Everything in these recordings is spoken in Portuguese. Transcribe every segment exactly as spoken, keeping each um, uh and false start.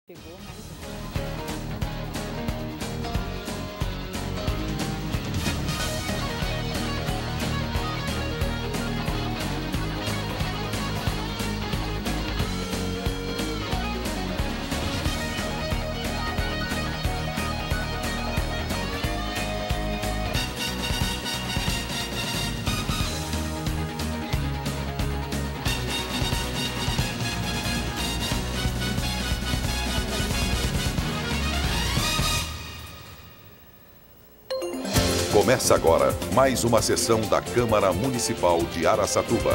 Pegou mais um. Começa agora mais uma sessão da Câmara Municipal de Araçatuba.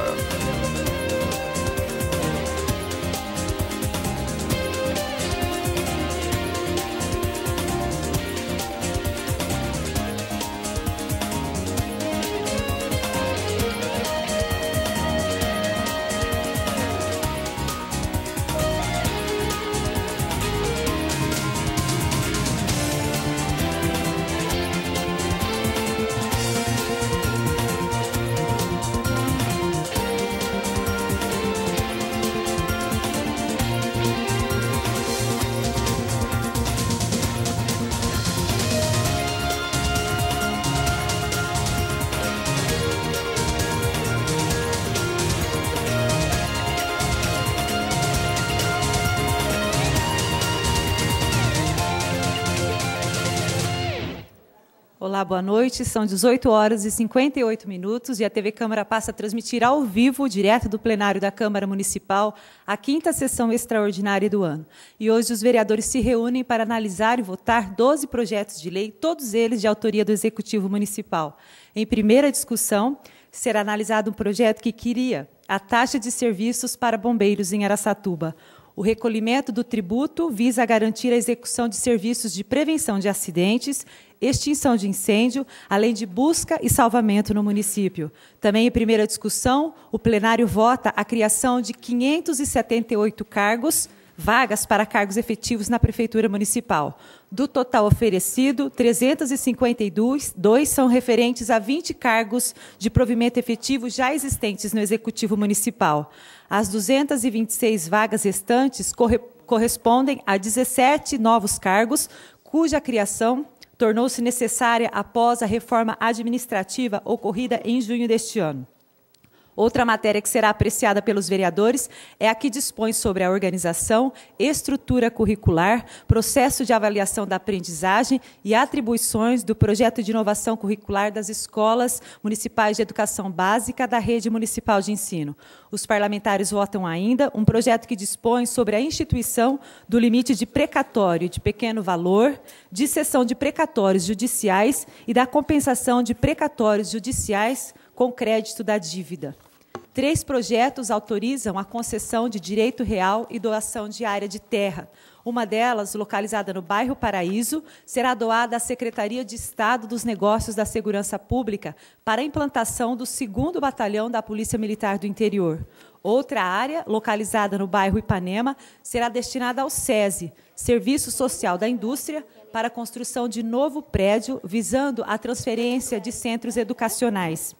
Olá, boa noite. São dezoito horas e cinquenta e oito minutos e a T V Câmara passa a transmitir ao vivo, direto do plenário da Câmara Municipal, a quinta sessão extraordinária do ano. E hoje os vereadores se reúnem para analisar e votar doze projetos de lei, todos eles de autoria do Executivo Municipal. Em primeira discussão, será analisado um projeto que cria a taxa de serviços para bombeiros em Araçatuba. O recolhimento do tributo visa garantir a execução de serviços de prevenção de acidentes, extinção de incêndio, além de busca e salvamento no município. Também, em primeira discussão, o plenário vota a criação de quinhentos e setenta e oito cargos, vagas para cargos efetivos na Prefeitura Municipal. Do total oferecido, trezentos e cinquenta e dois são referentes a vinte cargos de provimento efetivo já existentes no Executivo Municipal. As duzentas e vinte e seis vagas restantes corre correspondem a dezessete novos cargos, cuja criação tornou-se necessária após a reforma administrativa ocorrida em junho deste ano. Outra matéria que será apreciada pelos vereadores é a que dispõe sobre a organização, estrutura curricular, processo de avaliação da aprendizagem e atribuições do projeto de inovação curricular das escolas municipais de educação básica da rede municipal de ensino. Os parlamentares votam ainda um projeto que dispõe sobre a instituição do limite de precatório de pequeno valor, de cessão de precatórios judiciais e da compensação de precatórios judiciais com crédito da dívida. Três projetos autorizam a concessão de direito real e doação de área de terra. Uma delas, localizada no bairro Paraíso, será doada à Secretaria de Estado dos Negócios da Segurança Pública para a implantação do segundo Batalhão da Polícia Militar do Interior. Outra área, localizada no bairro Ipanema, será destinada ao SESI, Serviço Social da Indústria, para a construção de novo prédio, visando a transferência de centros educacionais.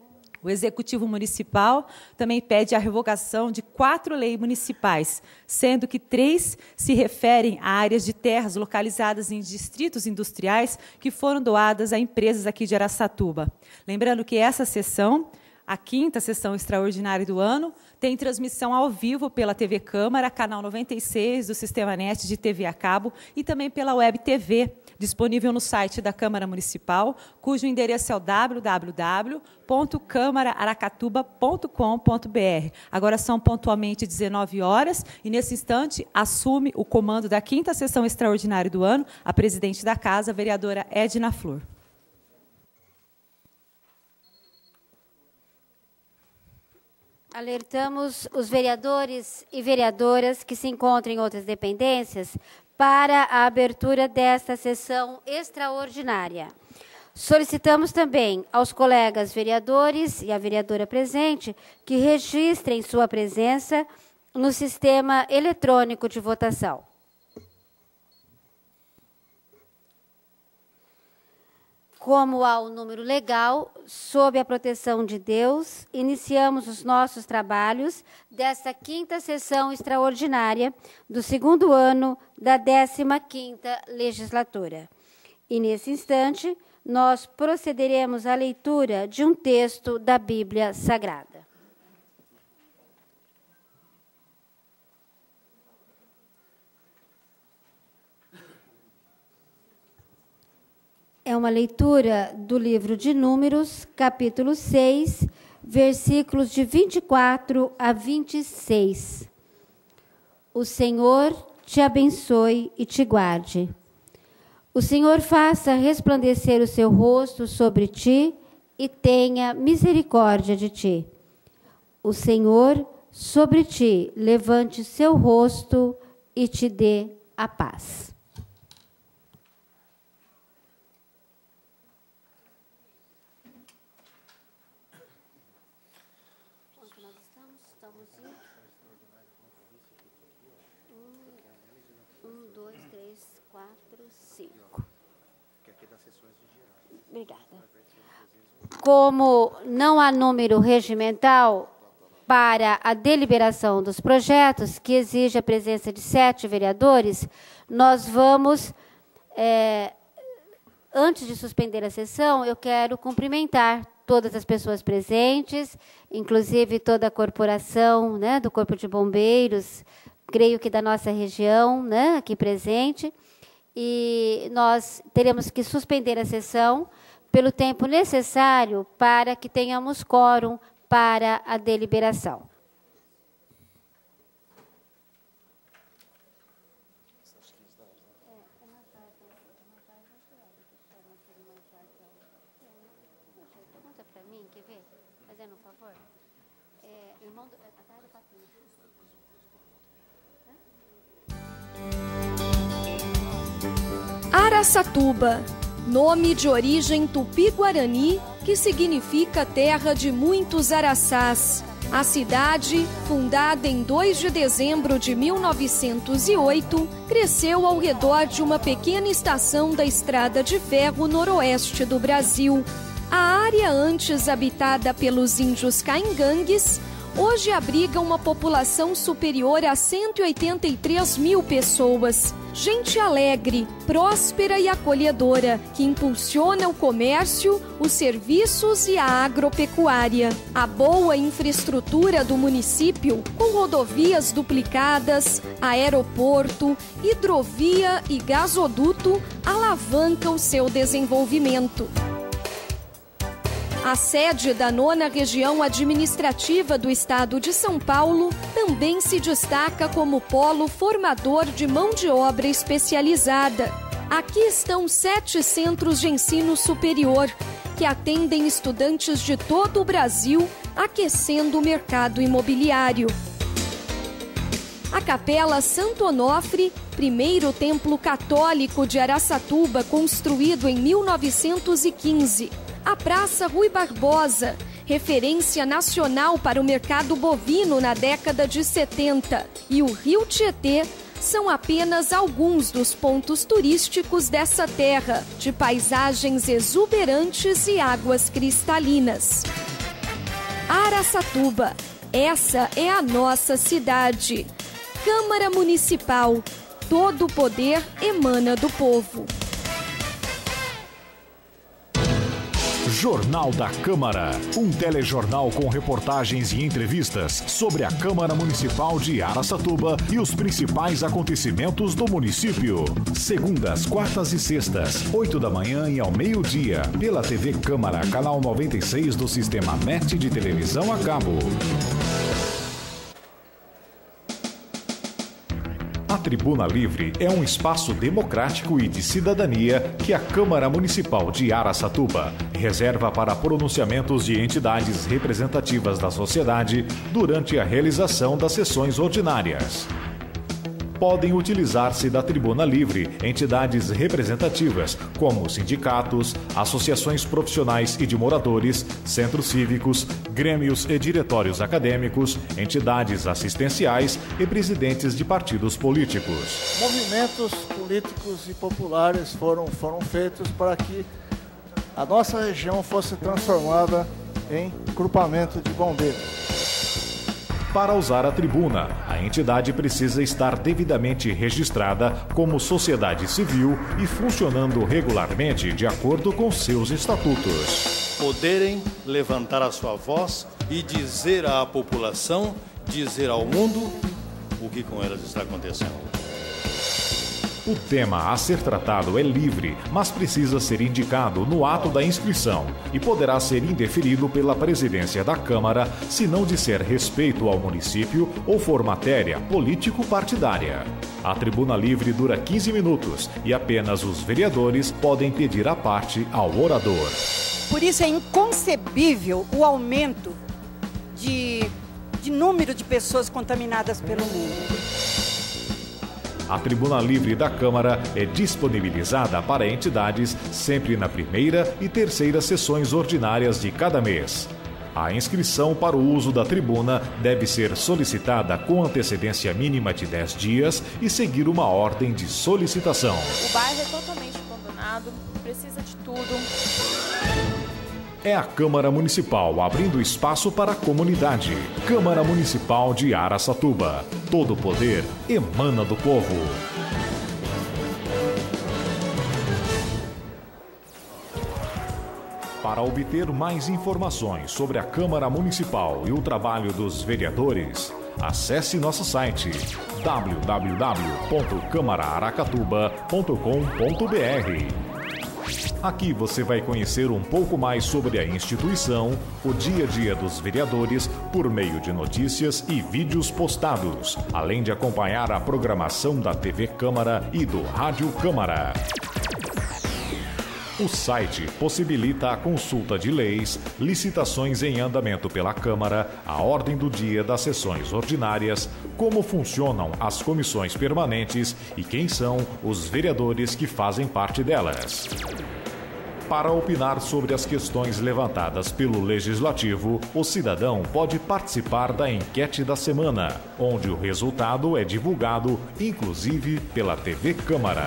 O Executivo Municipal também pede a revogação de quatro leis municipais, sendo que três se referem a áreas de terras localizadas em distritos industriais que foram doadas a empresas aqui de Araçatuba. Lembrando que essa sessão, a quinta sessão extraordinária do ano, tem transmissão ao vivo pela T V Câmara, canal noventa e seis do Sistema Net de T V a cabo e também pela Web T V, disponível no site da Câmara Municipal, cujo endereço é o w w w ponto câmara aracatuba ponto com ponto br. Agora são pontualmente dezenove horas e, nesse instante, assume o comando da quinta sessão extraordinária do ano a presidente da Casa, a vereadora Edna Flor. Alertamos os vereadores e vereadoras que se encontram em outras dependências para a abertura desta sessão extraordinária. Solicitamos também aos colegas vereadores e à vereadora presente que registrem sua presença no sistema eletrônico de votação. Como há o número legal, sob a proteção de Deus, iniciamos os nossos trabalhos desta quinta sessão extraordinária do segundo ano da décima quinta legislatura. E, nesse instante, nós procederemos à leitura de um texto da Bíblia Sagrada. É uma leitura do livro de Números, capítulo seis, versículos de vinte e quatro a vinte e seis. O Senhor te abençoe e te guarde. O Senhor faça resplandecer o seu rosto sobre ti e tenha misericórdia de ti. O Senhor sobre ti levante seu rosto e te dê a paz. Obrigada. Como não há número regimental para a deliberação dos projetos, que exige a presença de sete vereadores, nós vamos, é, antes de suspender a sessão, eu quero cumprimentar todas as pessoas presentes, inclusive toda a corporação, né, do Corpo de Bombeiros, creio que da nossa região, né, aqui presente, e nós teremos que suspender a sessão pelo tempo necessário para que tenhamos quórum para a deliberação. Pergunta para mim, quer ver? Fazendo um favor. É, irmão do, atrás do papinho. Araçatuba, nome de origem tupi-guarani, que significa terra de muitos araçás. A cidade, fundada em dois de dezembro de mil novecentos e oito, cresceu ao redor de uma pequena estação da Estrada de Ferro noroeste do Brasil. A área antes habitada pelos índios caingangues, hoje abriga uma população superior a cento e oitenta e três mil pessoas. Gente alegre, próspera e acolhedora, que impulsiona o comércio, os serviços e a agropecuária. A boa infraestrutura do município, com rodovias duplicadas, aeroporto, hidrovia e gasoduto, alavanca o seu desenvolvimento. A sede da nona região administrativa do estado de São Paulo também se destaca como polo formador de mão de obra especializada. Aqui estão sete centros de ensino superior, que atendem estudantes de todo o Brasil, aquecendo o mercado imobiliário. A Capela Santo Onofre, primeiro templo católico de Araçatuba, construído em mil novecentos e quinze. A Praça Rui Barbosa, referência nacional para o mercado bovino na década de setenta, e o Rio Tietê são apenas alguns dos pontos turísticos dessa terra, de paisagens exuberantes e águas cristalinas. Araçatuba, essa é a nossa cidade. Câmara Municipal, todo o poder emana do povo. Jornal da Câmara, um telejornal com reportagens e entrevistas sobre a Câmara Municipal de Araçatuba e os principais acontecimentos do município. Segundas, quartas e sextas, oito da manhã e ao meio-dia, pela T V Câmara, canal noventa e seis do Sistema M E T de televisão a cabo. A Tribuna Livre é um espaço democrático e de cidadania que a Câmara Municipal de Araçatuba reserva para pronunciamentos de entidades representativas da sociedade durante a realização das sessões ordinárias. Podem utilizar-se da Tribuna Livre entidades representativas, como sindicatos, associações profissionais e de moradores, centros cívicos, grêmios e diretórios acadêmicos, entidades assistenciais e presidentes de partidos políticos. Movimentos políticos e populares foram, foram feitos para que a nossa região fosse transformada em grupamento de bombeiros. Para usar a tribuna, a entidade precisa estar devidamente registrada como sociedade civil e funcionando regularmente de acordo com seus estatutos. Poderem levantar a sua voz e dizer à população, dizer ao mundo o que com elas está acontecendo. O tema a ser tratado é livre, mas precisa ser indicado no ato da inscrição e poderá ser indeferido pela presidência da Câmara se não disser respeito ao município ou for matéria político-partidária. A tribuna livre dura quinze minutos e apenas os vereadores podem pedir a parte ao orador. Por isso é inconcebível o aumento de, de número de pessoas contaminadas pelo mundo. A tribuna livre da Câmara é disponibilizada para entidades sempre na primeira e terceira sessões ordinárias de cada mês. A inscrição para o uso da tribuna deve ser solicitada com antecedência mínima de dez dias e seguir uma ordem de solicitação. O bairro é totalmente abandonado, precisa de tudo. É a Câmara Municipal abrindo espaço para a comunidade. Câmara Municipal de Araçatuba. Todo o poder emana do povo. Para obter mais informações sobre a Câmara Municipal e o trabalho dos vereadores, acesse nosso site w w w ponto câmara aracatuba ponto com ponto b r. Aqui você vai conhecer um pouco mais sobre a instituição, o dia a dia dos vereadores, por meio de notícias e vídeos postados, além de acompanhar a programação da T V Câmara e do Rádio Câmara. O site possibilita a consulta de leis, licitações em andamento pela Câmara, a ordem do dia das sessões ordinárias, como funcionam as comissões permanentes e quem são os vereadores que fazem parte delas. Para opinar sobre as questões levantadas pelo Legislativo, o cidadão pode participar da enquete da semana, onde o resultado é divulgado, inclusive pela T V Câmara.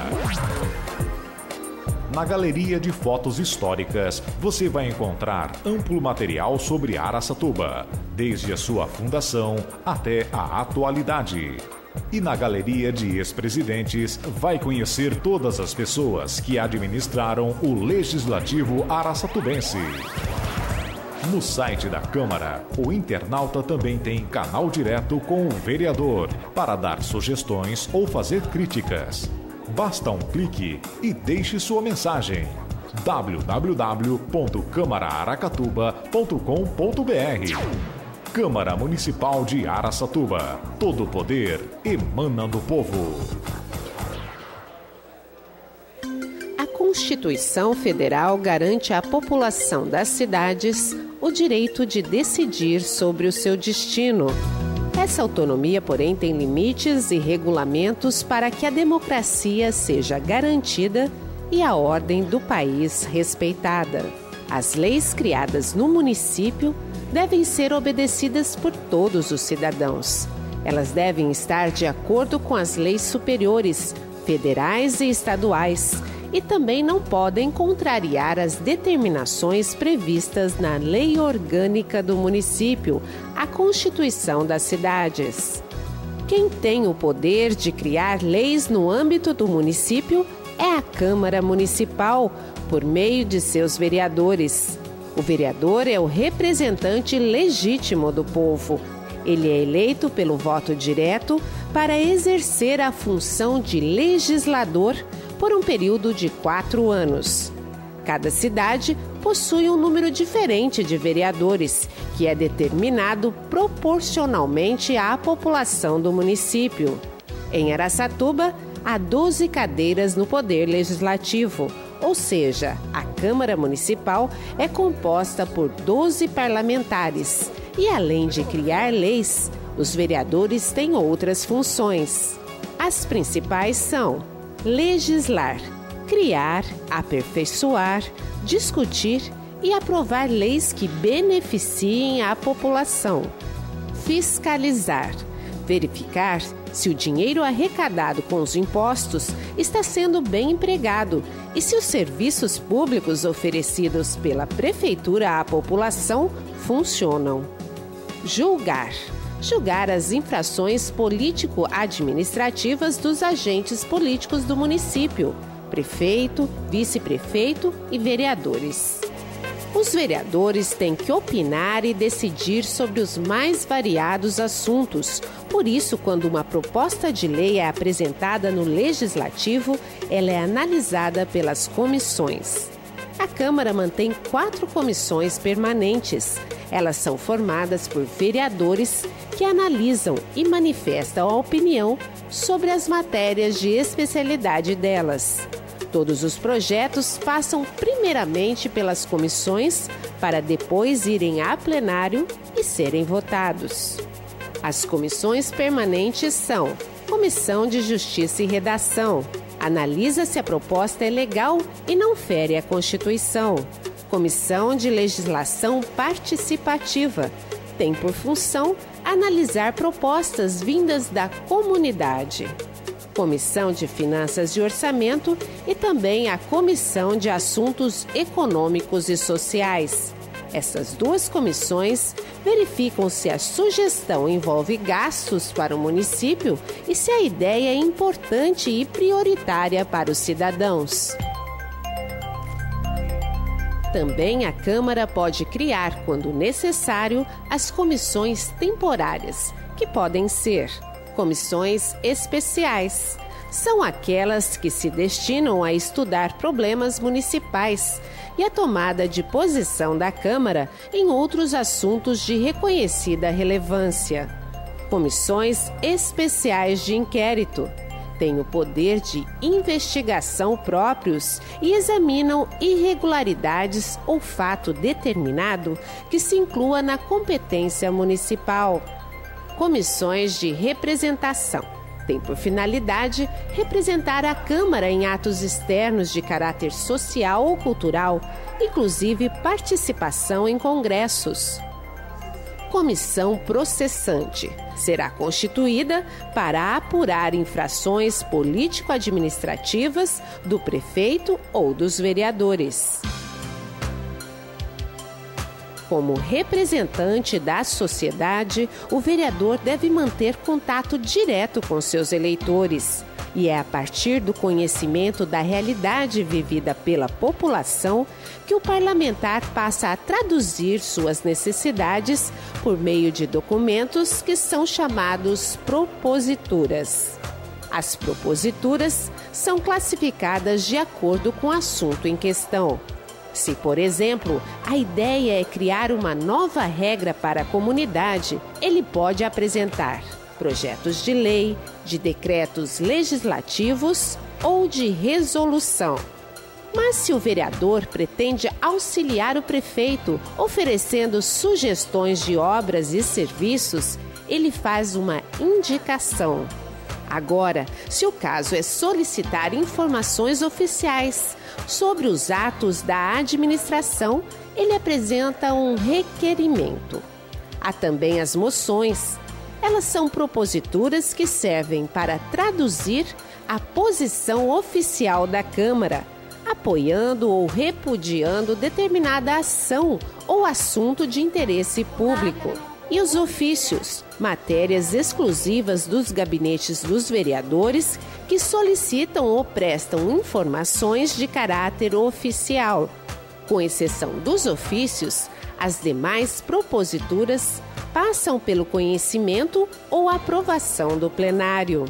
Na Galeria de Fotos Históricas, você vai encontrar amplo material sobre Araçatuba, desde a sua fundação até a atualidade. E na Galeria de Ex-Presidentes, vai conhecer todas as pessoas que administraram o Legislativo araçatubense. No site da Câmara, o internauta também tem canal direto com o vereador para dar sugestões ou fazer críticas. Basta um clique e deixe sua mensagem. w w w ponto câmara aracatuba ponto com ponto b r. Câmara Municipal de Araçatuba. Todo o poder emana do povo. A Constituição Federal garante à população das cidades o direito de decidir sobre o seu destino. Essa autonomia, porém, tem limites e regulamentos para que a democracia seja garantida e a ordem do país respeitada. As leis criadas no município devem ser obedecidas por todos os cidadãos. Elas devem estar de acordo com as leis superiores, federais e estaduais, e também não podem contrariar as determinações previstas na Lei Orgânica do Município, a Constituição das Cidades. Quem tem o poder de criar leis no âmbito do município é a Câmara Municipal, por meio de seus vereadores. O vereador é o representante legítimo do povo. Ele é eleito pelo voto direto para exercer a função de legislador por um período de quatro anos. Cada cidade possui um número diferente de vereadores, que é determinado proporcionalmente à população do município. Em Araçatuba, há doze cadeiras no Poder Legislativo, ou seja, a Câmara Municipal é composta por doze parlamentares. E além de criar leis, os vereadores têm outras funções. As principais são legislar, criar, aperfeiçoar, discutir e aprovar leis que beneficiem a população. Fiscalizar, verificar se o dinheiro arrecadado com os impostos está sendo bem empregado e se os serviços públicos oferecidos pela Prefeitura à população funcionam. Julgar. Julgar as infrações político-administrativas dos agentes políticos do município, prefeito, vice-prefeito e vereadores. Os vereadores têm que opinar e decidir sobre os mais variados assuntos. Por isso, quando uma proposta de lei é apresentada no Legislativo, ela é analisada pelas comissões. A Câmara mantém quatro comissões permanentes. Elas são formadas por vereadores que analisam e manifestam a opinião sobre as matérias de especialidade delas. Todos os projetos passam primeiramente pelas comissões para depois irem a plenário e serem votados. As comissões permanentes são: Comissão de Justiça e Redação. Analisa se a proposta é legal e não fere a Constituição. Comissão de Legislação Participativa. Tem por função analisar propostas vindas da comunidade. Comissão de Finanças e Orçamento e também a Comissão de Assuntos Econômicos e Sociais. Essas duas comissões verificam se a sugestão envolve gastos para o município e se a ideia é importante e prioritária para os cidadãos. Também a Câmara pode criar, quando necessário, as comissões temporárias, que podem ser comissões especiais. São aquelas que se destinam a estudar problemas municipais e a tomada de posição da Câmara em outros assuntos de reconhecida relevância. Comissões especiais de inquérito. Têm o poder de investigação próprios e examinam irregularidades ou fato determinado que se inclua na competência municipal. Comissões de representação. Tem por finalidade representar a Câmara em atos externos de caráter social ou cultural, inclusive participação em congressos. Comissão processante. Será constituída para apurar infrações político-administrativas do prefeito ou dos vereadores. Como representante da sociedade, o vereador deve manter contato direto com seus eleitores. E é a partir do conhecimento da realidade vivida pela população que o parlamentar passa a traduzir suas necessidades por meio de documentos que são chamados proposituras. As proposituras são classificadas de acordo com o assunto em questão. Se, por exemplo, a ideia é criar uma nova regra para a comunidade, ele pode apresentar projetos de lei, de decretos legislativos ou de resolução. Mas se o vereador pretende auxiliar o prefeito, oferecendo sugestões de obras e serviços, ele faz uma indicação. Agora, se o caso é solicitar informações oficiais sobre os atos da administração, ele apresenta um requerimento. Há também as moções. Elas são proposituras que servem para traduzir a posição oficial da Câmara, apoiando ou repudiando determinada ação ou assunto de interesse público. E os ofícios, matérias exclusivas dos gabinetes dos vereadores que solicitam ou prestam informações de caráter oficial. Com exceção dos ofícios, as demais proposituras passam pelo conhecimento ou aprovação do plenário.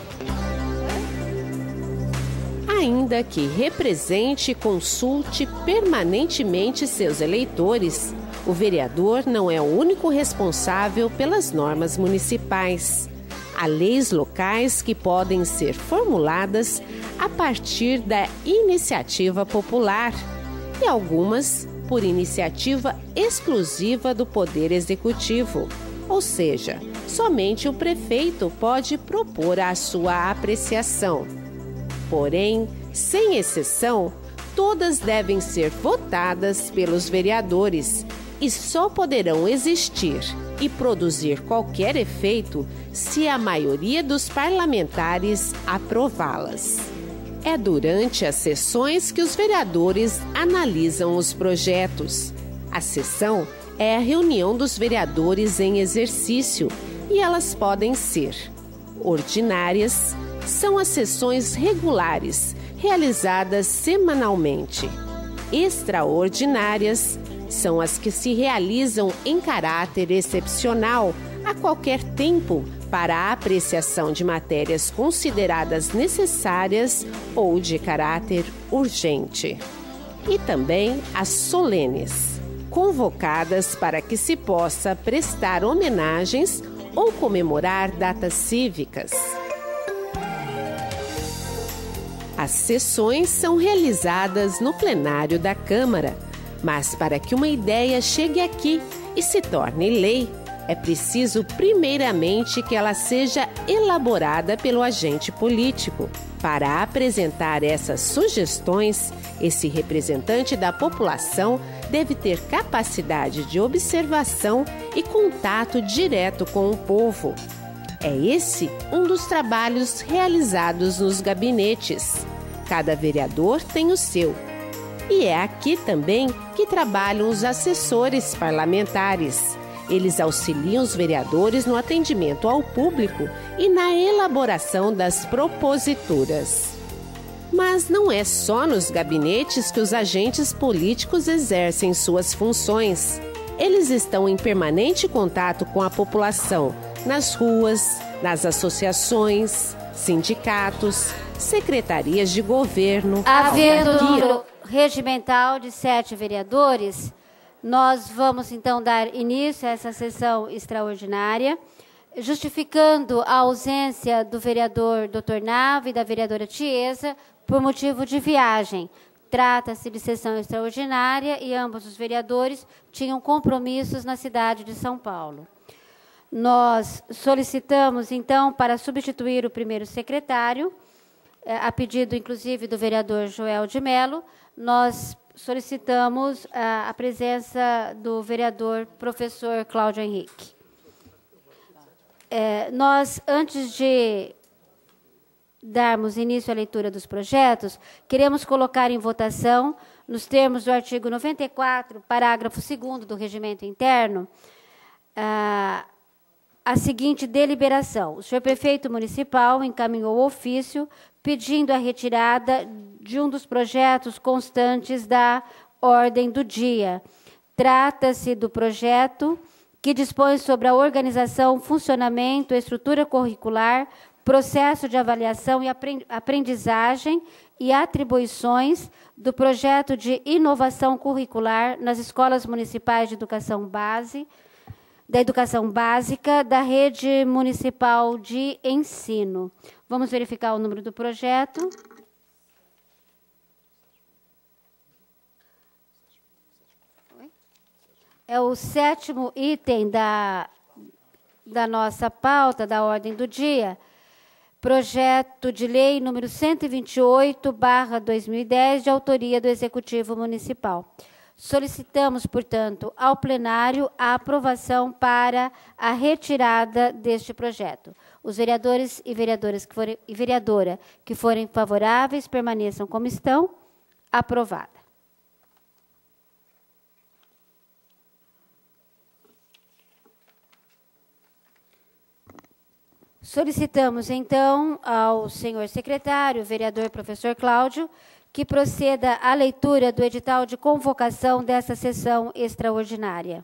Ainda que represente e consulte permanentemente seus eleitores, o vereador não é o único responsável pelas normas municipais. Há leis locais que podem ser formuladas a partir da iniciativa popular e algumas por iniciativa exclusiva do Poder Executivo. Ou seja, somente o prefeito pode propor a sua apreciação. Porém, sem exceção, todas devem ser votadas pelos vereadores e só poderão existir e produzir qualquer efeito se a maioria dos parlamentares aprová-las. É durante as sessões que os vereadores analisam os projetos. A sessão é a reunião dos vereadores em exercício e elas podem ser ordinárias, são as sessões regulares, realizadas semanalmente. Extraordinárias são as que se realizam em caráter excepcional a qualquer tempo para a apreciação de matérias consideradas necessárias ou de caráter urgente. E também as solenes, convocadas para que se possa prestar homenagens ou comemorar datas cívicas. As sessões são realizadas no plenário da Câmara, mas para que uma ideia chegue aqui e se torne lei, é preciso primeiramente que ela seja elaborada pelo agente político. Para apresentar essas sugestões, esse representante da população deve ter capacidade de observação e contato direto com o povo. É esse um dos trabalhos realizados nos gabinetes. Cada vereador tem o seu. E é aqui também que trabalham os assessores parlamentares. Eles auxiliam os vereadores no atendimento ao público e na elaboração das proposituras. Mas não é só nos gabinetes que os agentes políticos exercem suas funções. Eles estão em permanente contato com a população, nas ruas, nas associações, sindicatos, secretarias de governo. Havendo número regimental de sete vereadores, nós vamos então dar início a essa sessão extraordinária, justificando a ausência do vereador doutor Nava e da vereadora Tiesa por motivo de viagem. Trata-se de sessão extraordinária e ambos os vereadores tinham compromissos na cidade de São Paulo. Nós solicitamos, então, para substituir o primeiro secretário, a pedido, inclusive, do vereador Joel de Mello, nós solicitamos a, a presença do vereador professor Cláudio Henrique. É, nós, antes de darmos início à leitura dos projetos, queremos colocar em votação, nos termos do artigo noventa e quatro, parágrafo segundo do Regimento Interno, a, a seguinte deliberação. O senhor prefeito municipal encaminhou ofício pedindo a retirada de um dos projetos constantes da ordem do dia. Trata-se do projeto que dispõe sobre a organização, funcionamento, estrutura curricular, processo de avaliação e aprendizagem e atribuições do projeto de inovação curricular nas escolas municipais de educação base, da educação básica da rede municipal de ensino. Vamos verificar o número do projeto. É o sétimo item da, da nossa pauta, da ordem do dia. Projeto de lei número cento e vinte e oito, barra dois mil e dez, de autoria do Executivo Municipal. Solicitamos, portanto, ao plenário a aprovação para a retirada deste projeto. Os vereadores e vereadoras que forem, e vereadora que forem favoráveis permaneçam como estão. Aprovada. Solicitamos, então, ao senhor secretário, vereador professor Cláudio, que proceda à leitura do edital de convocação dessa sessão extraordinária.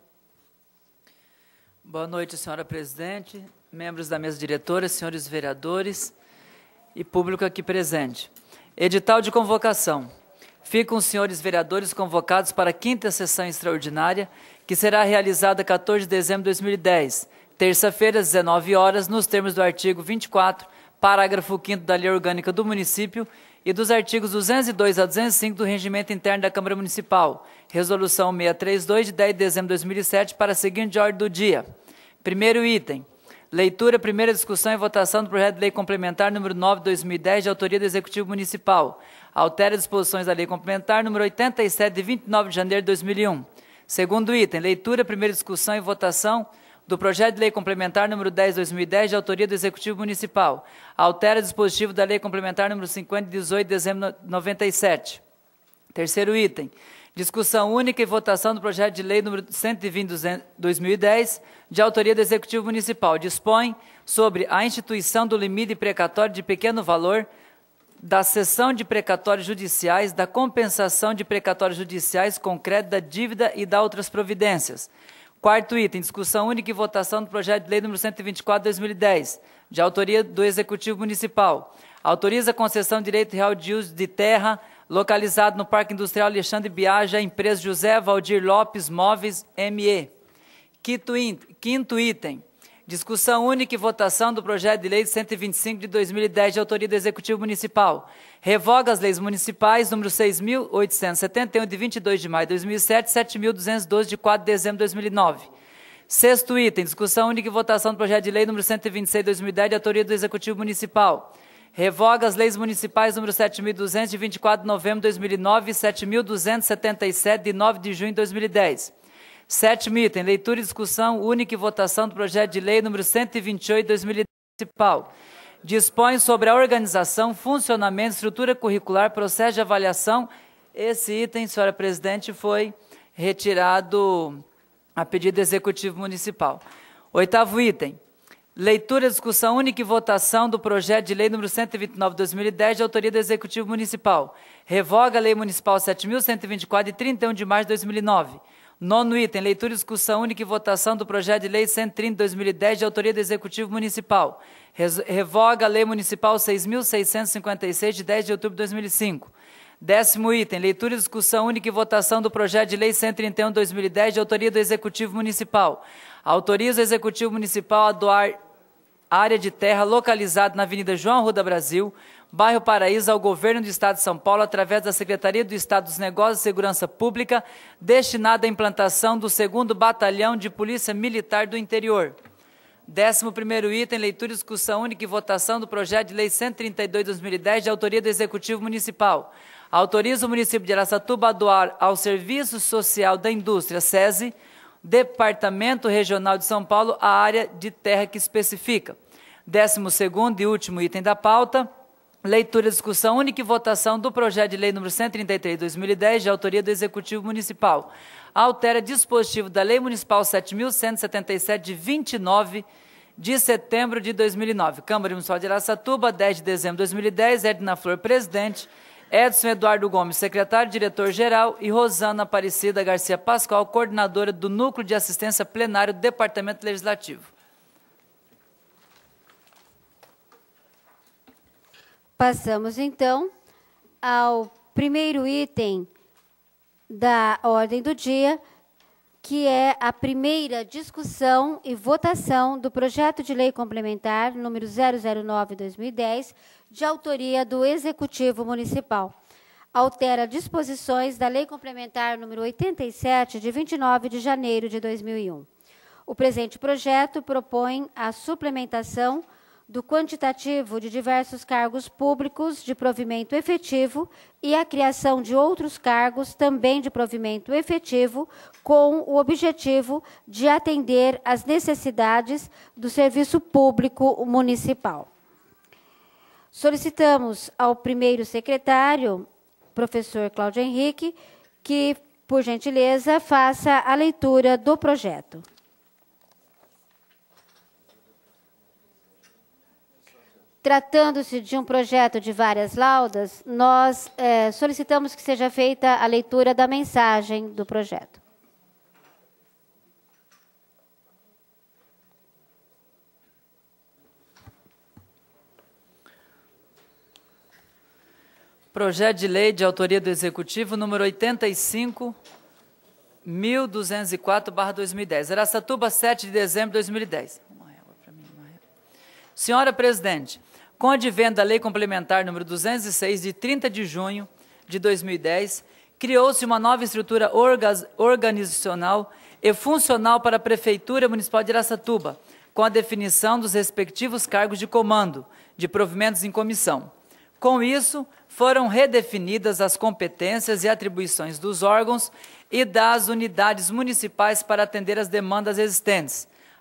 Boa noite, senhora presidente, membros da mesa diretora, senhores vereadores e público aqui presente. Edital de convocação. Ficam os senhores vereadores convocados para a quinta sessão extraordinária, que será realizada quatorze de dezembro de dois mil e dez, terça-feira, às dezenove horas, nos termos do artigo vinte e quatro, parágrafo quinto da Lei Orgânica do Município e dos artigos duzentos e dois a duzentos e cinco do Regimento Interno da Câmara Municipal, Resolução seiscentos e trinta e dois, de dez de dezembro de dois mil e sete, para a seguinte ordem do dia. Primeiro item, leitura, primeira discussão e votação do projeto de lei complementar número nove de dois mil e dez, de autoria do Executivo Municipal. Altera disposições da lei complementar número oitenta e sete, de vinte e nove de janeiro de dois mil e um. Segundo item, leitura, primeira discussão e votação do projeto de lei complementar número dez de dois mil e dez, de autoria do Executivo Municipal. Altera dispositivo da lei complementar número cinquenta, de dezoito de dezembro de noventa e sete. Terceiro item, discussão única e votação do projeto de lei número cento e vinte de dois mil e dez, de autoria do Executivo Municipal. Dispõe sobre a instituição do limite precatório de pequeno valor, da cessão de precatórios judiciais, da compensação de precatórios judiciais com crédito da dívida e da outras providências. Quarto item, discussão única e votação do projeto de lei número cento e vinte e quatro de dois mil e dez, de autoria do Executivo Municipal. Autoriza a concessão de direito real de uso de terra localizado no Parque Industrial Alexandre Biagi, empresa José Valdir Lopes Móveis M E. Quinto, in, quinto item, discussão única e votação do projeto de lei cento e vinte e cinco de dois mil e dez, de autoria do Executivo Municipal. Revoga as leis municipais número seis mil oitocentos e setenta e um, de vinte e dois de maio de dois mil e sete, sete mil duzentos e doze, de quatro de dezembro de dois mil e nove. Sexto item, discussão única e votação do projeto de lei número cento e vinte e seis de dois mil e dez, de autoria do Executivo Municipal. Revoga as leis municipais número sete mil e duzentos, de vinte e quatro de novembro de dois mil e nove e sete mil duzentos e setenta e sete, de nove de junho de dois mil e dez. Sétimo item, leitura e discussão única e votação do projeto de lei número cento e vinte e oito de dois mil e dez municipal. Dispõe sobre a organização, funcionamento, estrutura curricular, processo de avaliação. Esse item, senhora presidente, foi retirado a pedido do Executivo Municipal. Oitavo item, leitura, discussão única e votação do projeto de lei número cento e vinte e nove de dois mil e dez, de autoria do Executivo Municipal. Revoga a Lei Municipal sete mil cento e vinte e quatro, de trinta e um de março de dois mil e nove. Nono item, leitura e discussão única e votação do projeto de lei cento e trinta de dois mil e dez, de autoria do Executivo Municipal. Revoga a Lei Municipal seis mil seiscentos e cinquenta e seis, de dez de outubro de dois mil e cinco. Décimo item, leitura e discussão única e votação do projeto de lei cento e trinta e um de dois mil e dez, de autoria do Executivo Municipal. Autoriza o Executivo Municipal a doar área de terra localizada na Avenida João Arruda Brasil, bairro Paraíso, ao Governo do Estado de São Paulo, através da Secretaria do Estado dos Negócios e Segurança Pública, destinada à implantação do segundo Batalhão de Polícia Militar do Interior. Décimo primeiro item, leitura e discussão única e votação do projeto de lei cento e trinta e dois de dois mil e dez, de autoria do Executivo Municipal. Autoriza o município de Araçatuba a doar ao Serviço Social da Indústria, SESI, Departamento Regional de São Paulo, a área de terra que especifica. Décimo segundo e último item da pauta, leitura, discussão única e votação do projeto de lei número cento e trinta e três de dois mil e dez, de autoria do Executivo Municipal. Altera dispositivo da Lei Municipal sete mil cento e setenta e sete, de vinte e nove de setembro de dois mil e nove. Câmara Municipal de Araçatuba, dez de dezembro de dois mil e dez, Edna Flor, presidente, Edson Eduardo Gomes, secretário, diretor-geral, e Rosana Aparecida Garcia Pascoal, coordenadora do Núcleo de Assistência Plenário do Departamento Legislativo. Passamos, então, ao primeiro item da ordem do dia, que é a primeira discussão e votação do projeto de lei complementar número zero zero nove de dois mil e dez, de autoria do Executivo Municipal. Altera disposições da Lei Complementar número oitenta e sete, de vinte e nove de janeiro de dois mil e um. O presente projeto propõe a suplementação do quantitativo de diversos cargos públicos de provimento efetivo e a criação de outros cargos também de provimento efetivo, com o objetivo de atender às necessidades do serviço público municipal. Solicitamos ao primeiro secretário, professor Cláudio Henrique, que, por gentileza, faça a leitura do projeto. Tratando-se de um projeto de várias laudas, nós é, solicitamos que seja feita a leitura da mensagem do projeto. Projeto de lei de autoria do Executivo, número oitenta e cinco mil duzentos e quatro barra dois mil e dez. Araçatuba, sete de dezembro de dois mil e dez. Senhora presidente, com o advento da Lei Complementar número duzentos e seis, de trinta de junho de dois mil e dez, criou-se uma nova estrutura organizacional e funcional para a Prefeitura Municipal de Araçatuba, com a definição dos respectivos cargos de comando, de provimentos em comissão. Com isso, foram redefinidas as competências e atribuições dos órgãos e das unidades municipais para atender às demandas existentes.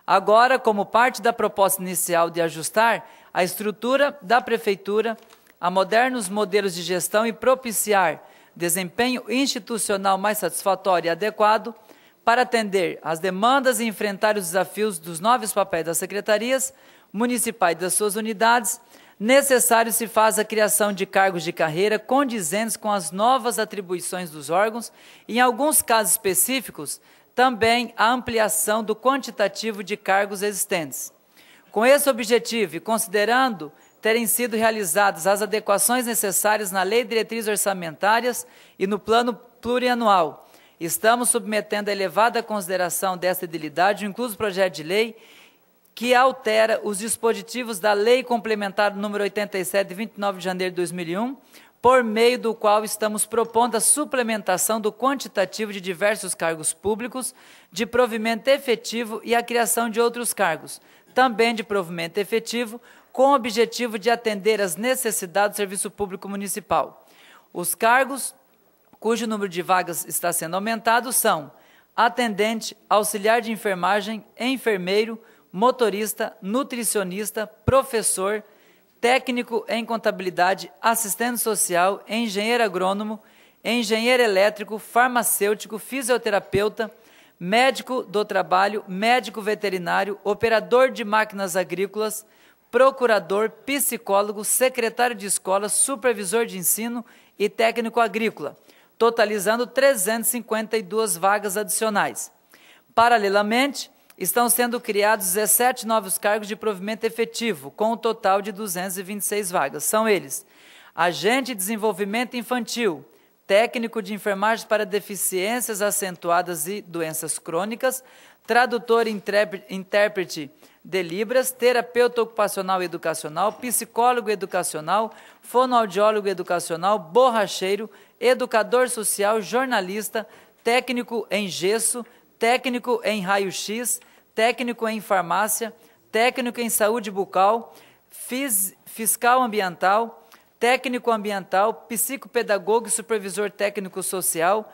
Agora, como parte da proposta inicial de ajustar a estrutura da Prefeitura a modernos modelos de gestão e propiciar desempenho institucional mais satisfatório e adequado para atender às demandas e enfrentar os desafios dos novos papéis das secretarias municipais e das suas unidades, necessário se faz a criação de cargos de carreira condizentes com as novas atribuições dos órgãos e, em alguns casos específicos, também a ampliação do quantitativo de cargos existentes. Com esse objetivo e considerando terem sido realizadas as adequações necessárias na Lei de Diretrizes Orçamentárias e no Plano Plurianual, estamos submetendo a elevada consideração desta edilidade o incluso projeto de lei que altera os dispositivos da Lei Complementar número oitenta e sete, de vinte e nove de janeiro de dois mil e um, por meio do qual estamos propondo a suplementação do quantitativo de diversos cargos públicos, de provimento efetivo e a criação de outros cargos, também de provimento efetivo, com o objetivo de atender às necessidades do serviço público municipal. Os cargos, cujo número de vagas está sendo aumentado, são atendente, auxiliar de enfermagem, enfermeiro, motorista, nutricionista, professor, técnico em contabilidade, assistente social, engenheiro agrônomo, engenheiro elétrico, farmacêutico, fisioterapeuta, médico do trabalho, médico veterinário, operador de máquinas agrícolas, procurador, psicólogo, secretário de escola, supervisor de ensino e técnico agrícola, totalizando trezentas e cinquenta e duas vagas adicionais. Paralelamente, estão sendo criados dezessete novos cargos de provimento efetivo, com um total de duzentas e vinte e seis vagas. São eles: agente de desenvolvimento infantil, técnico de enfermagem para deficiências acentuadas e doenças crônicas, tradutor e intérprete de Libras, terapeuta ocupacional e educacional, psicólogo educacional, fonoaudiólogo educacional, borracheiro, educador social, jornalista, técnico em gesso, técnico em raio-x, técnico em farmácia, técnico em saúde bucal, fis, fiscal ambiental, técnico ambiental, psicopedagogo e supervisor técnico social.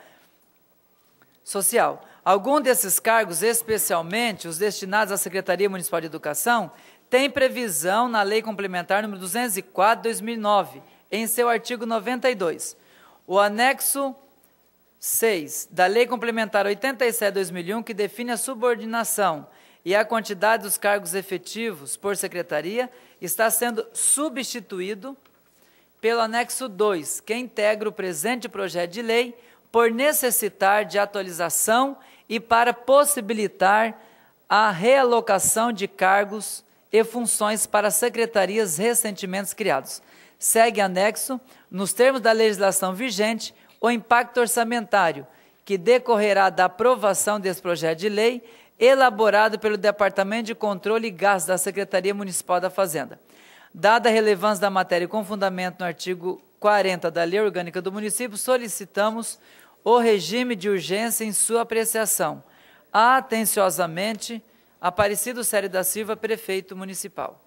social. Alguns desses cargos, especialmente os destinados à Secretaria Municipal de Educação, têm previsão na Lei Complementar número duzentos e quatro de dois mil e nove, em seu artigo noventa e dois. O anexo seis da Lei Complementar oitenta e sete de dois mil e um, que define a subordinação e a quantidade dos cargos efetivos por secretaria, está sendo substituído pelo anexo dois, que integra o presente projeto de lei por necessitar de atualização e para possibilitar a realocação de cargos e funções para secretarias recentemente criados. Segue anexo, nos termos da legislação vigente, o impacto orçamentário, que decorrerá da aprovação desse projeto de lei, elaborado pelo Departamento de Controle e Gastos da Secretaria Municipal da Fazenda. Dada a relevância da matéria com fundamento no artigo quarenta da Lei Orgânica do Município, solicitamos o regime de urgência em sua apreciação. Atenciosamente, Aparecido Sério da Silva, Prefeito Municipal.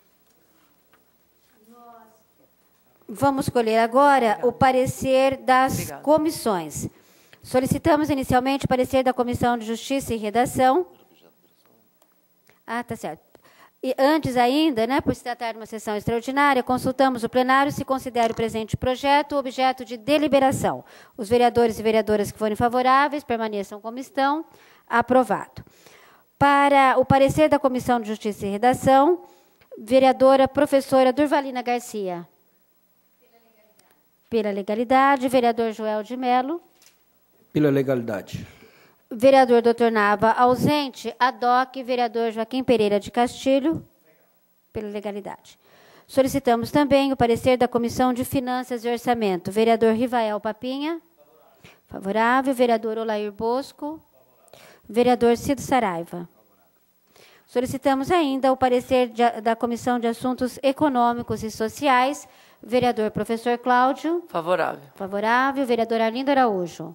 Vamos colher agora Obrigado. o parecer das Obrigado. comissões. Solicitamos inicialmente o parecer da Comissão de Justiça e Redação. Ah, tá certo. E antes ainda, né, por se tratar de uma sessão extraordinária, consultamos o plenário se considera o presente projeto objeto de deliberação. Os vereadores e vereadoras que forem favoráveis permaneçam como estão. Aprovado. Para o parecer da Comissão de Justiça e Redação, vereadora professora Durvalina Garcia. Pela legalidade, vereador Joel de Mello. Pela legalidade. Vereador doutor Nava, ausente. Adoc, vereador Joaquim Pereira de Castilho. Pela legalidade. Solicitamos também o parecer da Comissão de Finanças e Orçamento. Vereador Rivael Papinha. Favorável. Vereador Olair Bosco. Vereador Cido Saraiva. Solicitamos ainda o parecer de, da Comissão de Assuntos Econômicos e Sociais. Vereador professor Cláudio. Favorável. Favorável. Vereador Arlindo Araújo.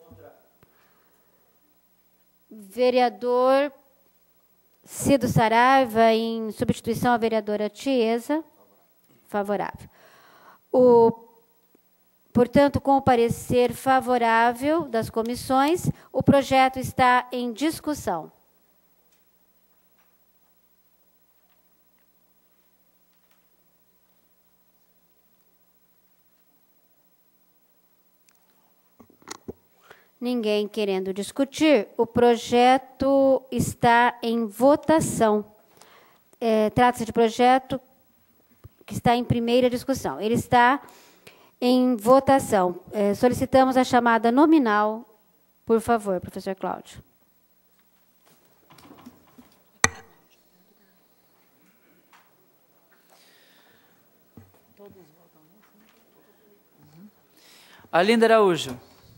Vereador Cido Saraiva, em substituição à vereadora Tiesa. Favorável. O, portanto, com o parecer favorável das comissões, o projeto está em discussão. Ninguém querendo discutir, o projeto está em votação. É, trata-se de projeto que está em primeira discussão. Ele está em votação. É, solicitamos a chamada nominal. Por favor, professor Cláudio. Arlinda Araújo.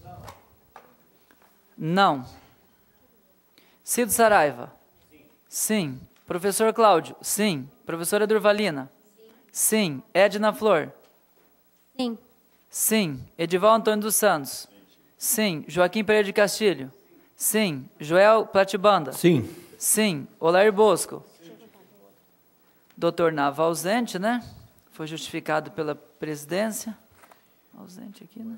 Não. Cido Saraiva. Sim. Professor Cláudio. Sim. Professora Durvalina. Sim. Edna Flor. Sim. Sim. Edival Antônio dos Santos. Sim. Joaquim Pereira de Castilho. Sim. Joel Platibanda. Sim. Sim. Olair Bosco. Doutor Nava ausente, né? Foi justificado pela presidência. Ausente aqui, né?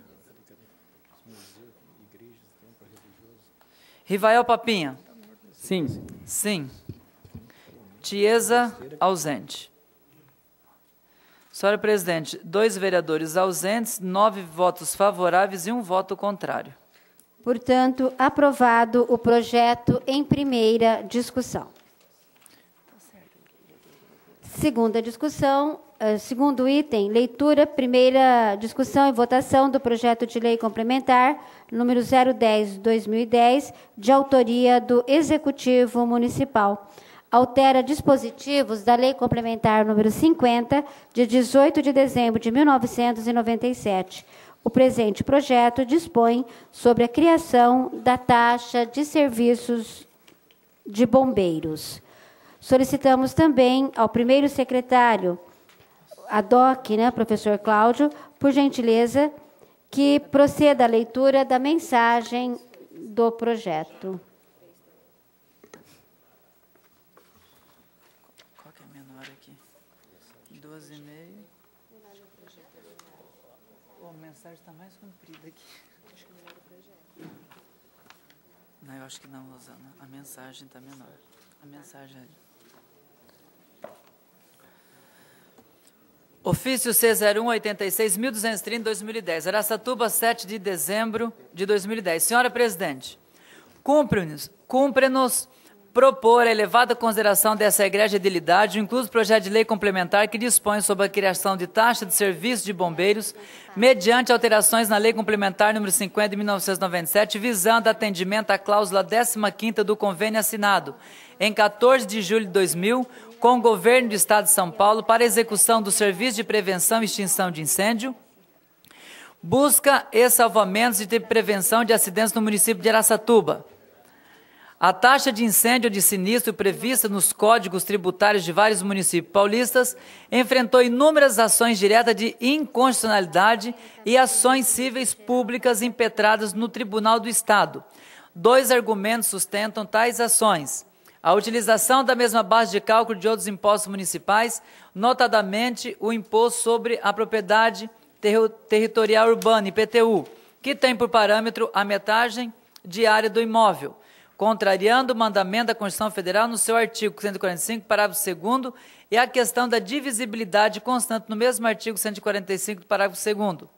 Rivael Papinha. Sim. Sim. Tiesa, ausente. Senhora Presidente, dois vereadores ausentes, nove votos favoráveis e um voto contrário. Portanto, aprovado o projeto em primeira discussão. Segunda discussão, uh, segundo item, leitura, primeira discussão e votação do projeto de lei complementar, número zero dez de dois mil e dez, de autoria do Executivo Municipal. Altera dispositivos da Lei Complementar número cinquenta, de dezoito de dezembro de mil novecentos e noventa e sete. O presente projeto dispõe sobre a criação da taxa de serviços de bombeiros. Solicitamos também ao primeiro secretário, ad hoc, né, professor Cláudio, por gentileza, que proceda a leitura da mensagem do projeto. Qual que é a menor aqui? doze e meio. Oh, a mensagem está mais comprida aqui. Acho que é melhor o projeto. Não, eu acho que não, Rosana. A mensagem está menor. A mensagem ali. Ofício C zero um oitenta e seis mil duzentos e trinta, dois mil e dez. Araçatuba, sete de dezembro de dois mil e dez. Senhora Presidente, cumpre-nos, cumpre-nos propor a elevada consideração dessa egrégia edilidade, incluso projeto de lei complementar que dispõe sobre a criação de taxa de serviço de bombeiros, mediante alterações na Lei Complementar número cinquenta de mil novecentos e noventa e sete, visando atendimento à cláusula décima quinta do convênio assinado em quatorze de julho de dois mil, com o Governo do Estado de São Paulo para execução do Serviço de Prevenção e Extinção de Incêndio, busca e salvamentos de prevenção de acidentes no município de Araçatuba. A taxa de incêndio ou de sinistro prevista nos códigos tributários de vários municípios paulistas enfrentou inúmeras ações diretas de inconstitucionalidade e ações cíveis públicas impetradas no Tribunal do Estado. Dois argumentos sustentam tais ações: a utilização da mesma base de cálculo de outros impostos municipais, notadamente o Imposto sobre a Propriedade Ter- Territorial Urbana, I P T U, que tem por parâmetro a metragem diária do imóvel, contrariando o mandamento da Constituição Federal no seu artigo cento e quarenta e cinco, parágrafo segundo, e a questão da divisibilidade constante no mesmo artigo cento e quarenta e cinco, parágrafo segundo.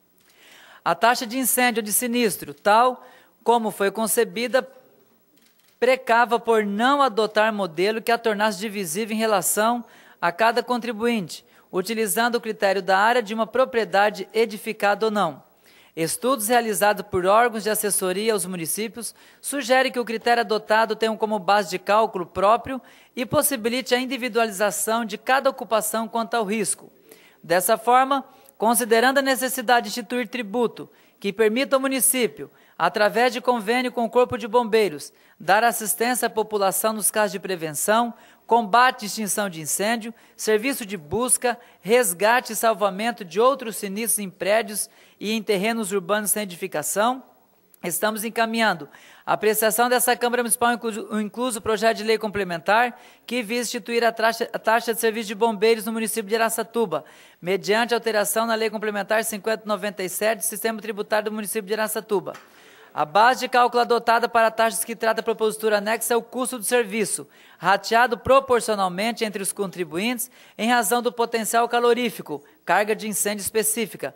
A taxa de incêndio ou de sinistro, tal como foi concebida, precava por não adotar modelo que a tornasse divisível em relação a cada contribuinte, utilizando o critério da área de uma propriedade edificada ou não. Estudos realizados por órgãos de assessoria aos municípios sugerem que o critério adotado tenha como base de cálculo próprio e possibilite a individualização de cada ocupação quanto ao risco. Dessa forma, considerando a necessidade de instituir tributo que permita ao município, através de convênio com o Corpo de Bombeiros, dar assistência à população nos casos de prevenção, combate e extinção de incêndio, serviço de busca, resgate e salvamento de outros sinistros em prédios e em terrenos urbanos sem edificação, estamos encaminhando a apreciação dessa Câmara Municipal, incluso, incluso o projeto de lei complementar, que visa instituir a taxa, a taxa de serviço de bombeiros no município de Araçatuba, mediante alteração na Lei Complementar cinquenta de noventa e sete, do Sistema Tributário do município de Araçatuba. A base de cálculo adotada para taxas que trata a propositura anexa é o custo do serviço, rateado proporcionalmente entre os contribuintes em razão do potencial calorífico, carga de incêndio específica,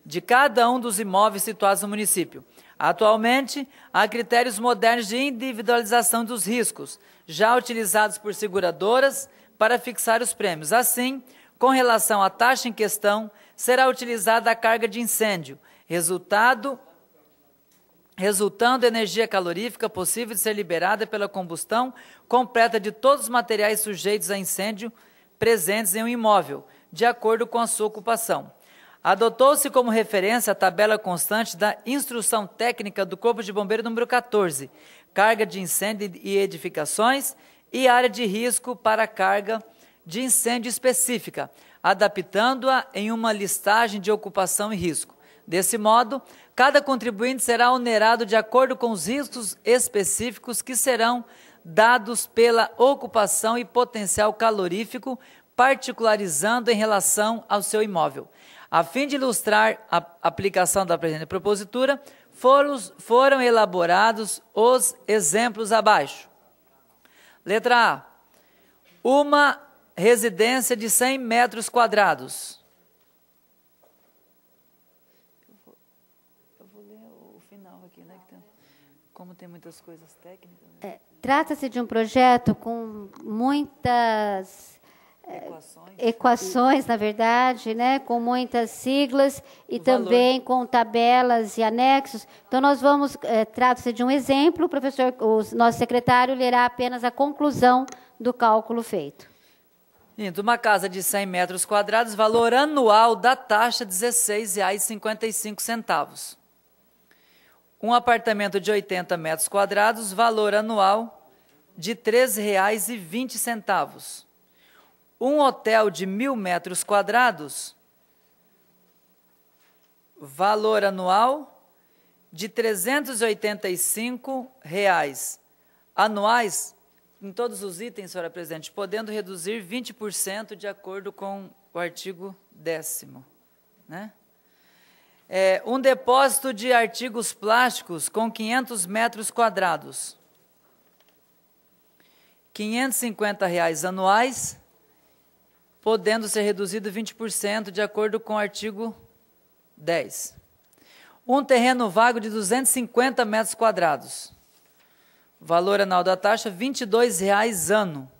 de cada um dos imóveis situados no município. Atualmente, há critérios modernos de individualização dos riscos, já utilizados por seguradoras para fixar os prêmios. Assim, com relação à taxa em questão, será utilizada a carga de incêndio, resultado, resultando energia calorífica possível de ser liberada pela combustão completa de todos os materiais sujeitos a incêndio presentes em um imóvel, de acordo com a sua ocupação. Adotou-se como referência a tabela constante da Instrução Técnica do Corpo de Bombeiro número quatorze, carga de incêndio e edificações, e área de risco para carga de incêndio específica, adaptando-a em uma listagem de ocupação e risco. Desse modo, cada contribuinte será onerado de acordo com os riscos específicos que serão dados pela ocupação e potencial calorífico, particularizando em relação ao seu imóvel. A fim de ilustrar a aplicação da presente propositura, foram, foram elaborados os exemplos abaixo. Letra A. Uma residência de cem metros quadrados. Eu vou, eu vou ler o final aqui, né? Que tem, como tem muitas coisas técnicas. Né? É, trata-se de um projeto com muitas... Equações. Equações, na verdade, né, com muitas siglas e o também valor. Com tabelas e anexos. Então, nós vamos, é, trata-se de um exemplo, o professor, o nosso secretário lerá apenas a conclusão do cálculo feito. Então, uma casa de cem metros quadrados, valor anual da taxa, dezesseis reais e cinquenta e cinco centavos. Um apartamento de oitenta metros quadrados, valor anual de treze reais e vinte centavos. Um hotel de mil metros quadrados, valor anual de trezentos e oitenta e cinco reais anuais, em todos os itens, senhora presidente, podendo reduzir vinte por cento de acordo com o artigo décimo. Né? É, um depósito de artigos plásticos com quinhentos metros quadrados, quinhentos e cinquenta reais anuais, podendo ser reduzido vinte por cento de acordo com o artigo dez. Um terreno vago de duzentos e cinquenta metros quadrados. Valor anual da taxa, vinte e dois reais ano.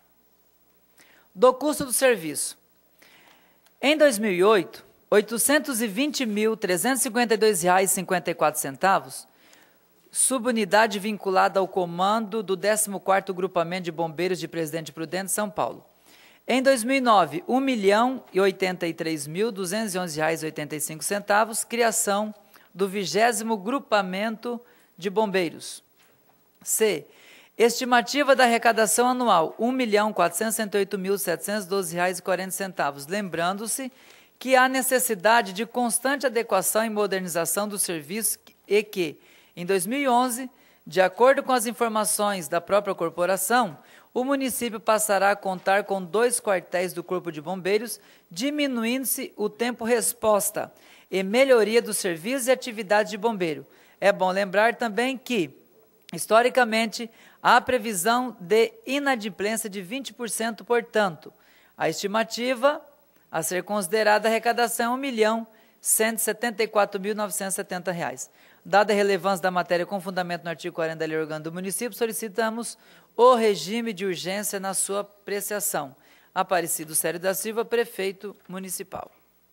Do custo do serviço. Em dois mil e oito, oitocentos e vinte mil, trezentos e cinquenta e dois reais e cinquenta e quatro centavos, subunidade vinculada ao comando do décimo quarto Grupamento de Bombeiros de Presidente Prudente, São Paulo. Em dois mil e nove, um milhão e oitenta e três mil, duzentos e onze reais e oitenta e cinco centavos, criação do vigésimo Grupamento de Bombeiros. C. Estimativa da arrecadação anual, um milhão quatrocentos e sessenta e oito mil, setecentos e doze reais e quarenta centavos. Lembrando-se que há necessidade de constante adequação e modernização do serviço e que, em dois mil e onze, de acordo com as informações da própria corporação, o município passará a contar com dois quartéis do Corpo de Bombeiros, diminuindo-se o tempo-resposta e melhoria dos serviços e atividades de bombeiro. É bom lembrar também que, historicamente, há previsão de inadimplência de vinte por cento, portanto, a estimativa a ser considerada a arrecadação é um milhão cento e setenta e quatro mil, novecentos e setenta reais. Dada a relevância da matéria com fundamento no artigo quarenta da Lei Orgânica do Município, solicitamos o regime de urgência na sua apreciação. Aparecido Célio da Silva, Prefeito Municipal.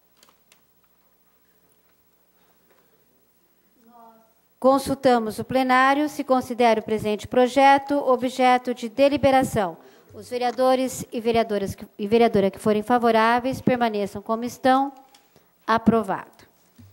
Consultamos o plenário, se considera o presente projeto objeto de deliberação. Os vereadores e vereadoras que, e vereadora que forem favoráveis permaneçam como estão. Aprovado.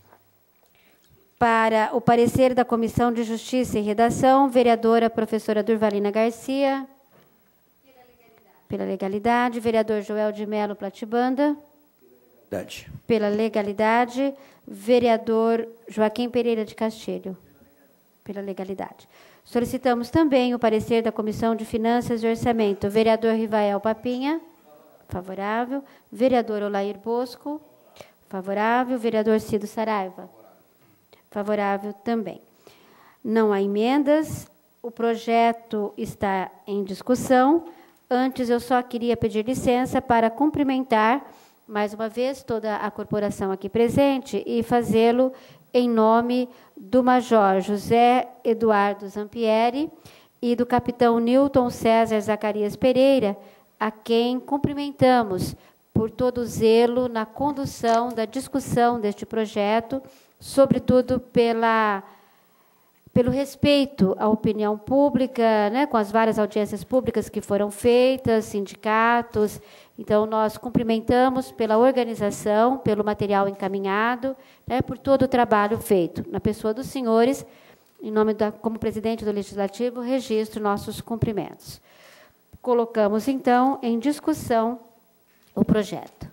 Para o parecer da Comissão de Justiça e Redação, vereadora professora Durvalina Garcia. Pela legalidade. Pela legalidade. Vereador Joel de Mello Platibanda. Legalidade. Pela legalidade. Vereador Joaquim Pereira de Castilho. Pela legalidade. Solicitamos também o parecer da Comissão de Finanças e Orçamento. Vereador Rivael Papinha. Favorável. Vereador Olair Bosco. Favorável. Vereador Cido Saraiva. Favorável também. Não há emendas. O projeto está em discussão. Antes, eu só queria pedir licença para cumprimentar mais uma vez, toda a corporação aqui presente e fazê-lo em nome do Major José Eduardo Zampieri e do capitão Newton César Zacarias Pereira, a quem cumprimentamos por todo o zelo na condução da discussão deste projeto, sobretudo pela, pelo respeito à opinião pública, né, com as várias audiências públicas que foram feitas, sindicatos. Então, nós cumprimentamos pela organização, pelo material encaminhado, né, por todo o trabalho feito. Na pessoa dos senhores, em nome da, como presidente do Legislativo, registro nossos cumprimentos. Colocamos, então, em discussão o projeto.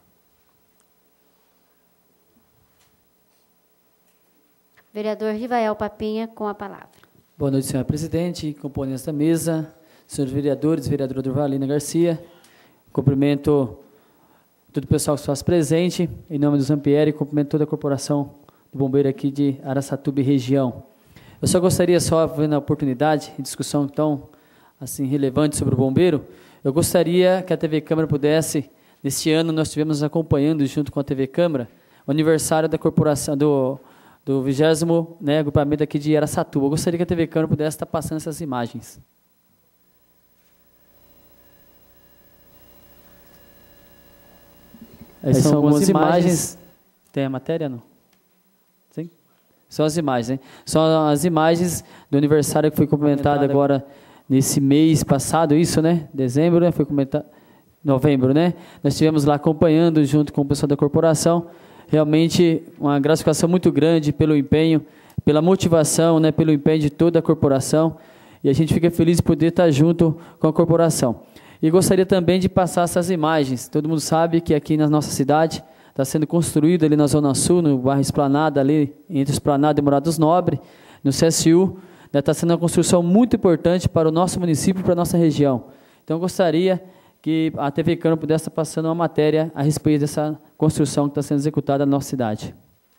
Vereador Rivael Papinha, com a palavra. Boa noite, senhora presidente, componentes da mesa, senhores vereadores, vereadora Durvalina Garcia. Cumprimento todo o pessoal que se faz presente, em nome do Zampieri, cumprimento toda a corporação do bombeiro aqui de Araçatuba e região. Eu só gostaria, só vendo a oportunidade, em discussão tão assim, relevante sobre o bombeiro, eu gostaria que a T V Câmara pudesse, neste ano nós estivemos acompanhando, junto com a T V Câmara, o aniversário da corporação, do, do vigésimo né, agrupamento aqui de Araçatuba. Eu gostaria que a T V Câmara pudesse estar passando essas imagens. Essas são, são algumas imagens. imagens. Tem a matéria, não? Sim? São as imagens, hein? São as imagens do aniversário que foi comentado agora nesse mês passado, isso, né? Dezembro, né? Foi comentado. Novembro, né? Nós estivemos lá acompanhando junto com o pessoal da corporação. Realmente uma gratificação muito grande pelo empenho, pela motivação, né? Pelo empenho de toda a corporação. E a gente fica feliz de poder estar junto com a corporação. E gostaria também de passar essas imagens. Todo mundo sabe que aqui na nossa cidade está sendo construído ali na Zona Sul, no bairro Esplanada, ali entre Esplanada e Morados Nobre, no C S U. Está sendo uma construção muito importante para o nosso município e para a nossa região. Então, eu gostaria que a T V Câmara pudesse estar passando uma matéria a respeito dessa construção que está sendo executada na nossa cidade.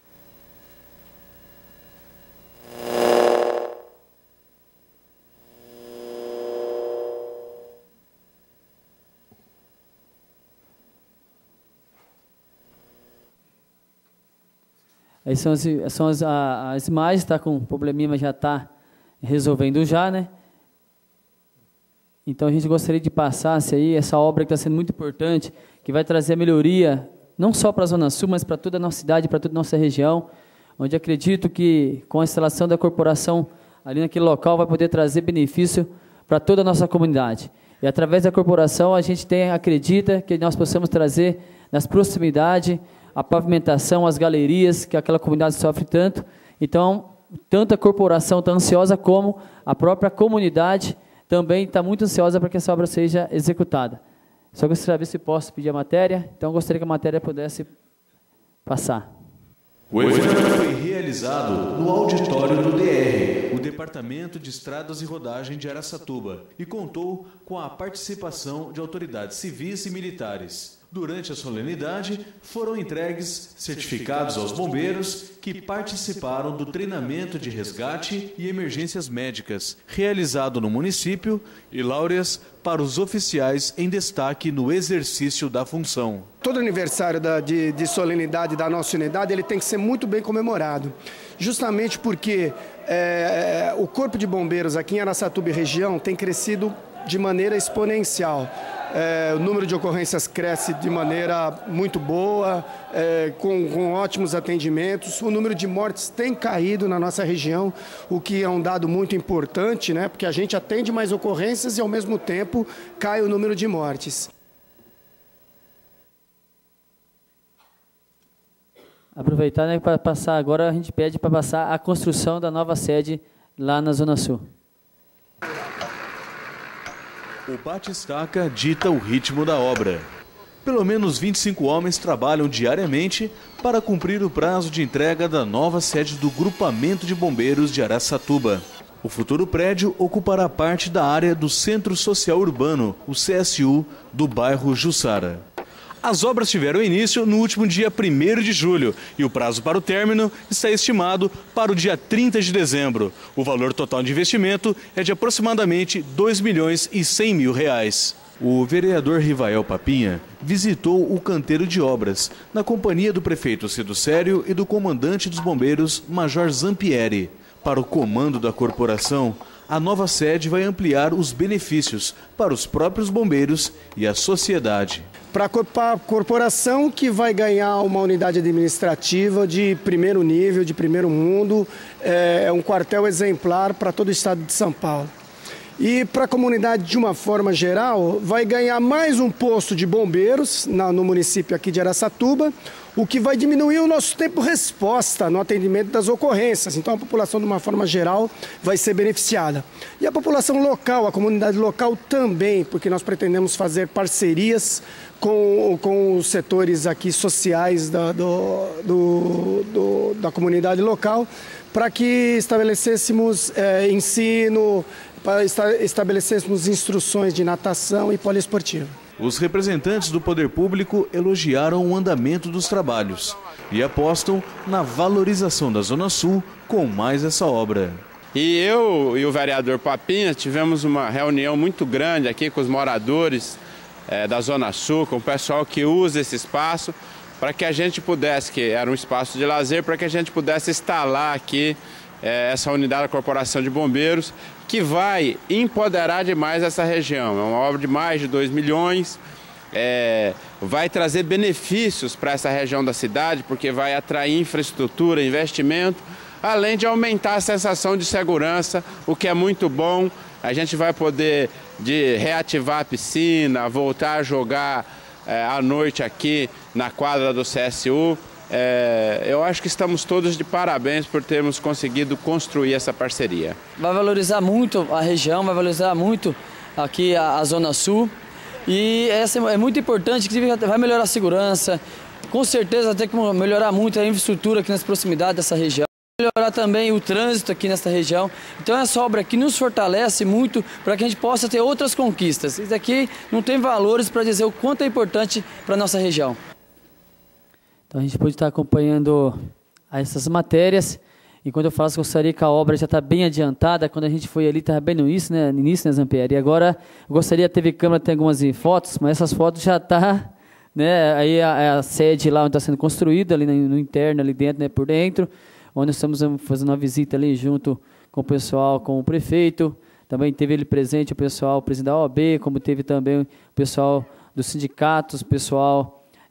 Aí são as, são as, a, as imagens, está com um probleminha, mas já está resolvendo já, né? Então, a gente gostaria de passar aí essa obra que está sendo muito importante, que vai trazer a melhoria, não só para a Zona Sul, mas para toda a nossa cidade, para toda a nossa região, onde acredito que, com a instalação da corporação ali naquele local, vai poder trazer benefício para toda a nossa comunidade. E, através da corporação, a gente tem, acredita que nós possamos trazer, nas proximidades, a pavimentação, as galerias, que aquela comunidade sofre tanto. Então, tanto a corporação está ansiosa, como a própria comunidade também está muito ansiosa para que essa obra seja executada. Só gostaria de ver se posso pedir a matéria. Então, gostaria que a matéria pudesse passar. O evento foi realizado no auditório do D R, o Departamento de Estradas e Rodagem de Araçatuba, e contou com a participação de autoridades civis e militares. Durante a solenidade, foram entregues certificados aos bombeiros que participaram do treinamento de resgate e emergências médicas, realizado no município, e láureas para os oficiais em destaque no exercício da função. Todo aniversário da, de, de solenidade da nossa unidade, ele tem que ser muito bem comemorado, justamente porque é, o Corpo de Bombeiros aqui em Araçatuba e região tem crescido de maneira exponencial. É, o número de ocorrências cresce de maneira muito boa, é, com, com ótimos atendimentos. O número de mortes tem caído na nossa região, o que é um dado muito importante, né? Porque a gente atende mais ocorrências e, ao mesmo tempo, cai o número de mortes. Aproveitar, né, para passar agora, a gente pede para passar a construção da nova sede lá na Zona Sul. O bate-estaca dita o ritmo da obra. Pelo menos vinte e cinco homens trabalham diariamente para cumprir o prazo de entrega da nova sede do Grupamento de Bombeiros de Araçatuba. O futuro prédio ocupará parte da área do Centro Social Urbano, o C S U, do bairro Jussara. As obras tiveram início no último dia primeiro de julho e o prazo para o término está estimado para o dia trinta de dezembro. O valor total de investimento é de aproximadamente dois milhões e cem mil reais. O vereador Rivael Papinha visitou o canteiro de obras, na companhia do prefeito Cido Sério e do comandante dos bombeiros, Major Zampieri. Para o comando da corporação, a nova sede vai ampliar os benefícios para os próprios bombeiros e a sociedade. Para a corporação, que vai ganhar uma unidade administrativa de primeiro nível, de primeiro mundo, é um quartel exemplar para todo o estado de São Paulo. E para a comunidade, de uma forma geral, vai ganhar mais um posto de bombeiros na, no município aqui de Araçatuba, o que vai diminuir o nosso tempo-resposta no atendimento das ocorrências. Então a população, de uma forma geral, vai ser beneficiada. E a população local, a comunidade local também, porque nós pretendemos fazer parcerias com, com os setores aqui sociais da, do, do, do, da comunidade local, para que estabelecêssemos é, ensino, para estabelecêssemos instruções de natação e poliesportiva. Os representantes do poder público elogiaram o andamento dos trabalhos e apostam na valorização da Zona Sul com mais essa obra. E eu e o vereador Papinha tivemos uma reunião muito grande aqui com os moradores é, da Zona Sul, com o pessoal que usa esse espaço, para que a gente pudesse, que era um espaço de lazer, para que a gente pudesse instalar aqui é, essa unidade da Corporação de Bombeiros, que vai empoderar demais essa região. É uma obra de mais de dois milhões, é, vai trazer benefícios para essa região da cidade, porque vai atrair infraestrutura, investimento, além de aumentar a sensação de segurança, o que é muito bom. A gente vai poder de reativar a piscina, voltar a jogar é, à noite aqui na quadra do C S U. É, eu acho que estamos todos de parabéns por termos conseguido construir essa parceria. Vai valorizar muito a região, vai valorizar muito aqui a, a Zona Sul. E essa é muito importante, que vai melhorar a segurança, com certeza vai ter que melhorar muito a infraestrutura aqui nas proximidades dessa região. Melhorar também o trânsito aqui nessa região. Então essa obra aqui nos fortalece muito para que a gente possa ter outras conquistas. Isso aqui não tem valores para dizer o quanto é importante para a nossa região. Então a gente pode estar acompanhando essas matérias. E quando eu falo que gostaria que a obra já está bem adiantada, quando a gente foi ali estava bem no início, né, no início, né, Zampieri? E agora eu gostaria, a T V Câmara tem algumas fotos, mas essas fotos já tá, né, aí a, a sede lá onde está sendo construída, ali no, no interno, ali dentro, né, por dentro, onde nós estamos fazendo uma visita ali junto com o pessoal, com o prefeito. Também teve ele presente, o pessoal, o presidente da O A B, como teve também o pessoal dos sindicatos, o pessoal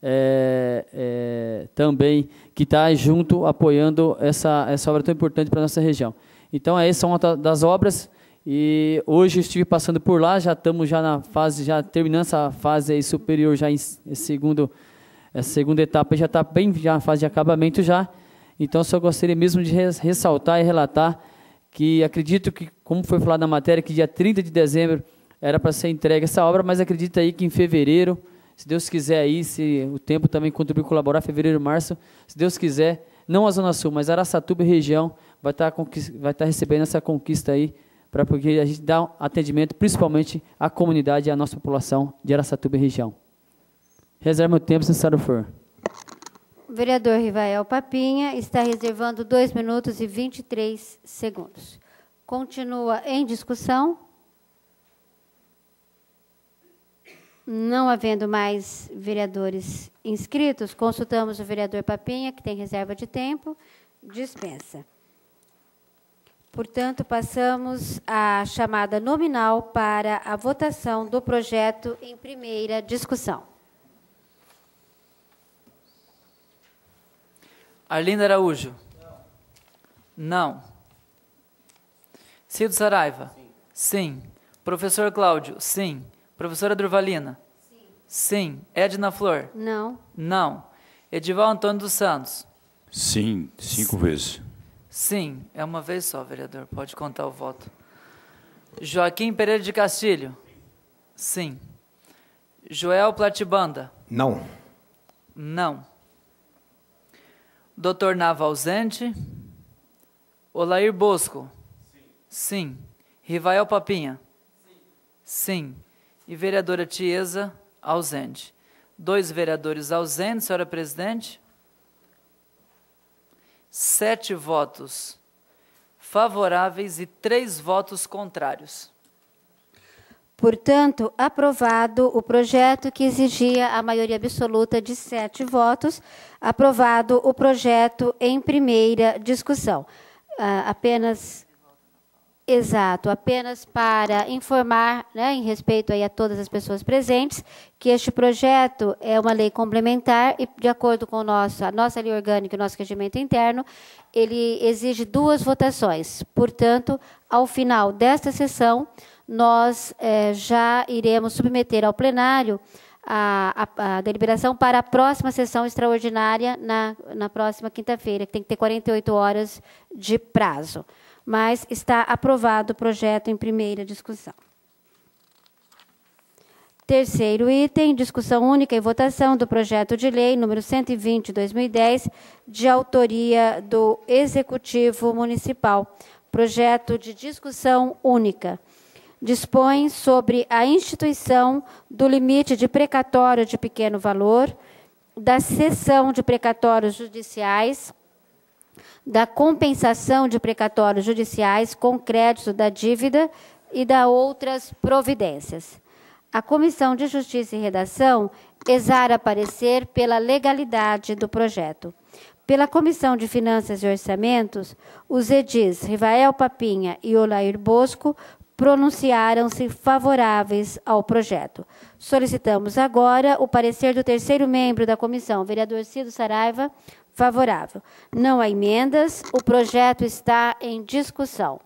É, é, também que está junto apoiando essa, essa obra tão importante para a nossa região. Então, essa é uma das obras e hoje eu estive passando por lá, já estamos já na fase, já terminando essa fase aí superior, já em segundo, essa segunda etapa já está bem já na fase de acabamento já. Então, só gostaria mesmo de ressaltar e relatar que acredito que, como foi falado na matéria, que dia trinta de dezembro era para ser entregue essa obra, mas acredito aí que em fevereiro, se Deus quiser aí, se o tempo também contribuir e colaborar, fevereiro, março, se Deus quiser, não a Zona Sul, mas Araçatuba e região vai estar, vai estar recebendo essa conquista aí, para porque a gente dá um atendimento principalmente à comunidade e à nossa população de Araçatuba e região. Reserva meu tempo, se necessário for. O vereador Rivael Papinha está reservando dois minutos e vinte e três segundos. Continua em discussão. Não havendo mais vereadores inscritos, consultamos o vereador Papinha, que tem reserva de tempo, dispensa. Portanto, passamos à chamada nominal para a votação do projeto em primeira discussão. Arlinda Araújo. Não. Cido Saraiva. Sim. Sim. Professor Cláudio. Sim. Professora Durvalina? Sim. Sim. Edna Flor? Não. Não. Edival Antônio dos Santos? Sim, cinco vezes. Sim, é uma vez só, vereador. Pode contar o voto. Joaquim Pereira de Castilho? Sim. Joel Platibanda? Não. Não. Doutor Nava ausente? Olair Bosco? Sim. Sim. Rivael Papinha? Sim. Sim. E vereadora Tiesa, ausente. Dois vereadores ausentes, senhora presidente. Sete votos favoráveis e três votos contrários. Portanto, aprovado o projeto que exigia a maioria absoluta de sete votos, aprovado o projeto em primeira discussão. Ah, apenas, exato, apenas para informar, né, em respeito aí a todas as pessoas presentes, que este projeto é uma lei complementar e, de acordo com o nosso, a nossa lei orgânica e o nosso regimento interno, ele exige duas votações. Portanto, ao final desta sessão, nós eh, já iremos submeter ao plenário a, a, a deliberação para a próxima sessão extraordinária na, na próxima quinta-feira, que tem que ter quarenta e oito horas de prazo. Mas está aprovado o projeto em primeira discussão. Terceiro item, discussão única e votação do projeto de lei número cento e vinte, dois mil e dez, de autoria do Executivo Municipal. Projeto de discussão única. Dispõe sobre a instituição do limite de precatório de pequeno valor, da cessão de precatórios judiciais, da compensação de precatórios judiciais com crédito da dívida e da outras providências. A Comissão de Justiça e Redação exara parecer pela legalidade do projeto. Pela Comissão de Finanças e Orçamentos, os edis Rivael Papinha e Olair Bosco pronunciaram-se favoráveis ao projeto. Solicitamos agora o parecer do terceiro membro da comissão, vereador Cido Saraiva, favorável. Não há emendas, o projeto está em discussão.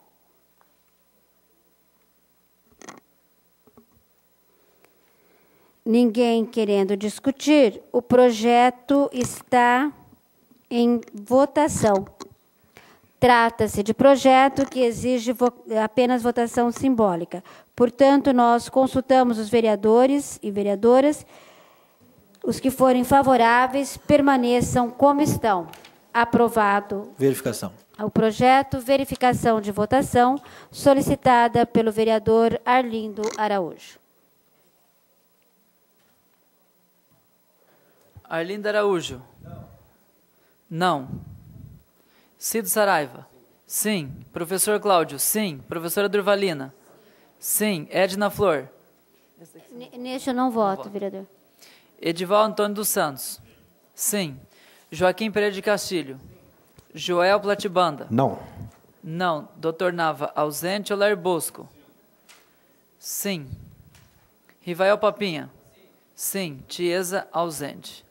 Ninguém querendo discutir, o projeto está em votação. Trata-se de projeto que exige vo- apenas votação simbólica. Portanto, nós consultamos os vereadores e vereadoras. Os que forem favoráveis, permaneçam como estão. Aprovado. Verificação. O projeto, verificação de votação, solicitada pelo vereador Arlindo Araújo. Arlindo Araújo. Não. Não. Cido Saraiva. Sim. Professor Cláudio. Sim. Professora Durvalina. Sim. Edna Flor. Neste eu não voto, vereador. Edival Antônio dos Santos. Sim. Joaquim Pereira de Castilho. Joel Platibanda. Não. Não. Doutor Nava, ausente. Olair Bosco. Sim. Rivael Papinha. Sim. Tiesa, ausente.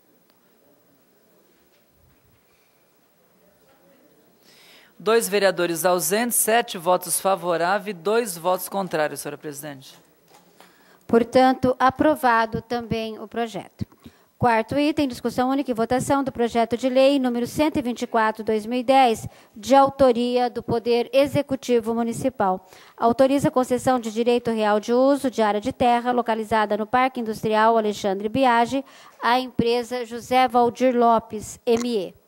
Dois vereadores ausentes, sete votos favoráveis e dois votos contrários, senhora presidente. Portanto, aprovado também o projeto. Quarto item, discussão única e votação do projeto de lei número cento e vinte e quatro, dois mil e dez, de autoria do Poder Executivo Municipal. Autoriza a concessão de direito real de uso de área de terra localizada no Parque Industrial Alexandre Biagi à empresa José Valdir Lopes, M E.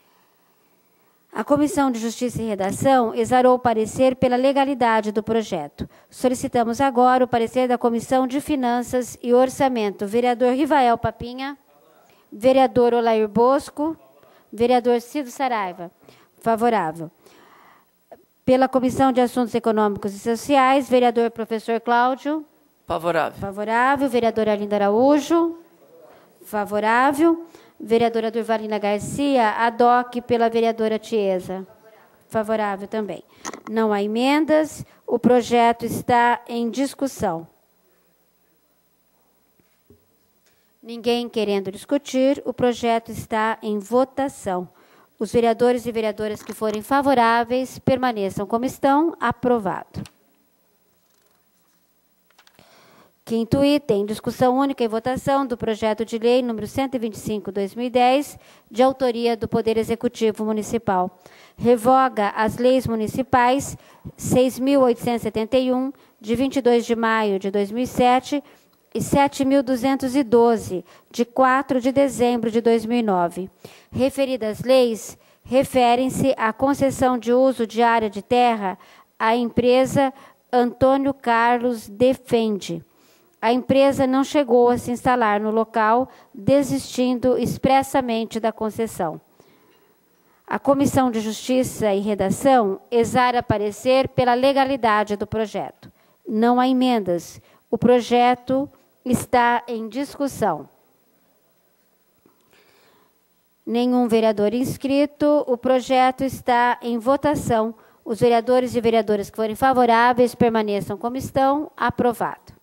A Comissão de Justiça e Redação exarou o parecer pela legalidade do projeto. Solicitamos agora o parecer da Comissão de Finanças e Orçamento. Vereador Rivael Papinha. Vereador Olair Bosco. Vereador Cido Saraiva. Favorável. Pela Comissão de Assuntos Econômicos e Sociais, vereador Professor Cláudio. Favorável. Favorável. Vereador Arlindo Araújo. Favorável. Vereadora Durvalina Garcia, ad hoc pela vereadora Tiesa. Favorável também. Não há emendas, o projeto está em discussão. Ninguém querendo discutir, o projeto está em votação. Os vereadores e vereadoras que forem favoráveis, permaneçam como estão. Aprovado. Quinto item, discussão única e votação do projeto de lei número cento e vinte e cinco, dois mil e dez, de autoria do Poder Executivo Municipal. Revoga as leis municipais seis mil oitocentos e setenta e um, de vinte e dois de maio de dois mil e sete, e sete mil duzentos e doze, de quatro de dezembro de dois mil e nove. Referidas leis referem-se à concessão de uso de área de terra à empresa Antônio Carlos Defende. A empresa não chegou a se instalar no local, desistindo expressamente da concessão. A Comissão de Justiça e Redação exara parecer pela legalidade do projeto. Não há emendas. O projeto está em discussão. Nenhum vereador inscrito. O projeto está em votação. Os vereadores e vereadoras que forem favoráveis permaneçam como estão. Aprovado.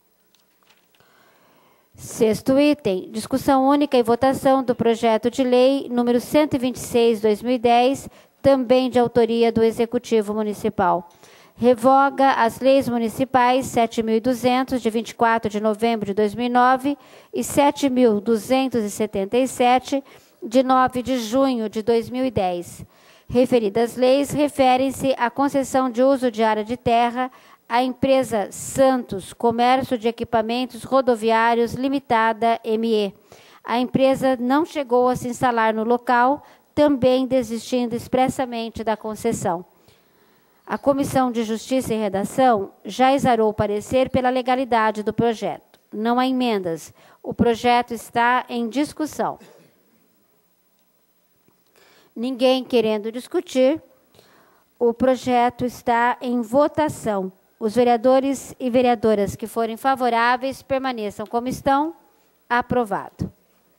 Sexto item, discussão única e votação do projeto de lei número cento e vinte e seis, dois mil e dez, também de autoria do Executivo Municipal. Revoga as leis municipais sete mil e duzentos, de vinte e quatro de novembro de dois mil e nove, e sete mil duzentos e setenta e sete, de nove de junho de dois mil e dez. Referidas leis referem-se à concessão de uso de área de terra à empresa Santos Comércio de Equipamentos Rodoviários Limitada, M E. A empresa não chegou a se instalar no local, também desistindo expressamente da concessão. A Comissão de Justiça e Redação já exarou o parecer pela legalidade do projeto. Não há emendas. O projeto está em discussão. Ninguém querendo discutir, o projeto está em votação. Os vereadores e vereadoras que forem favoráveis permaneçam como estão. Aprovado.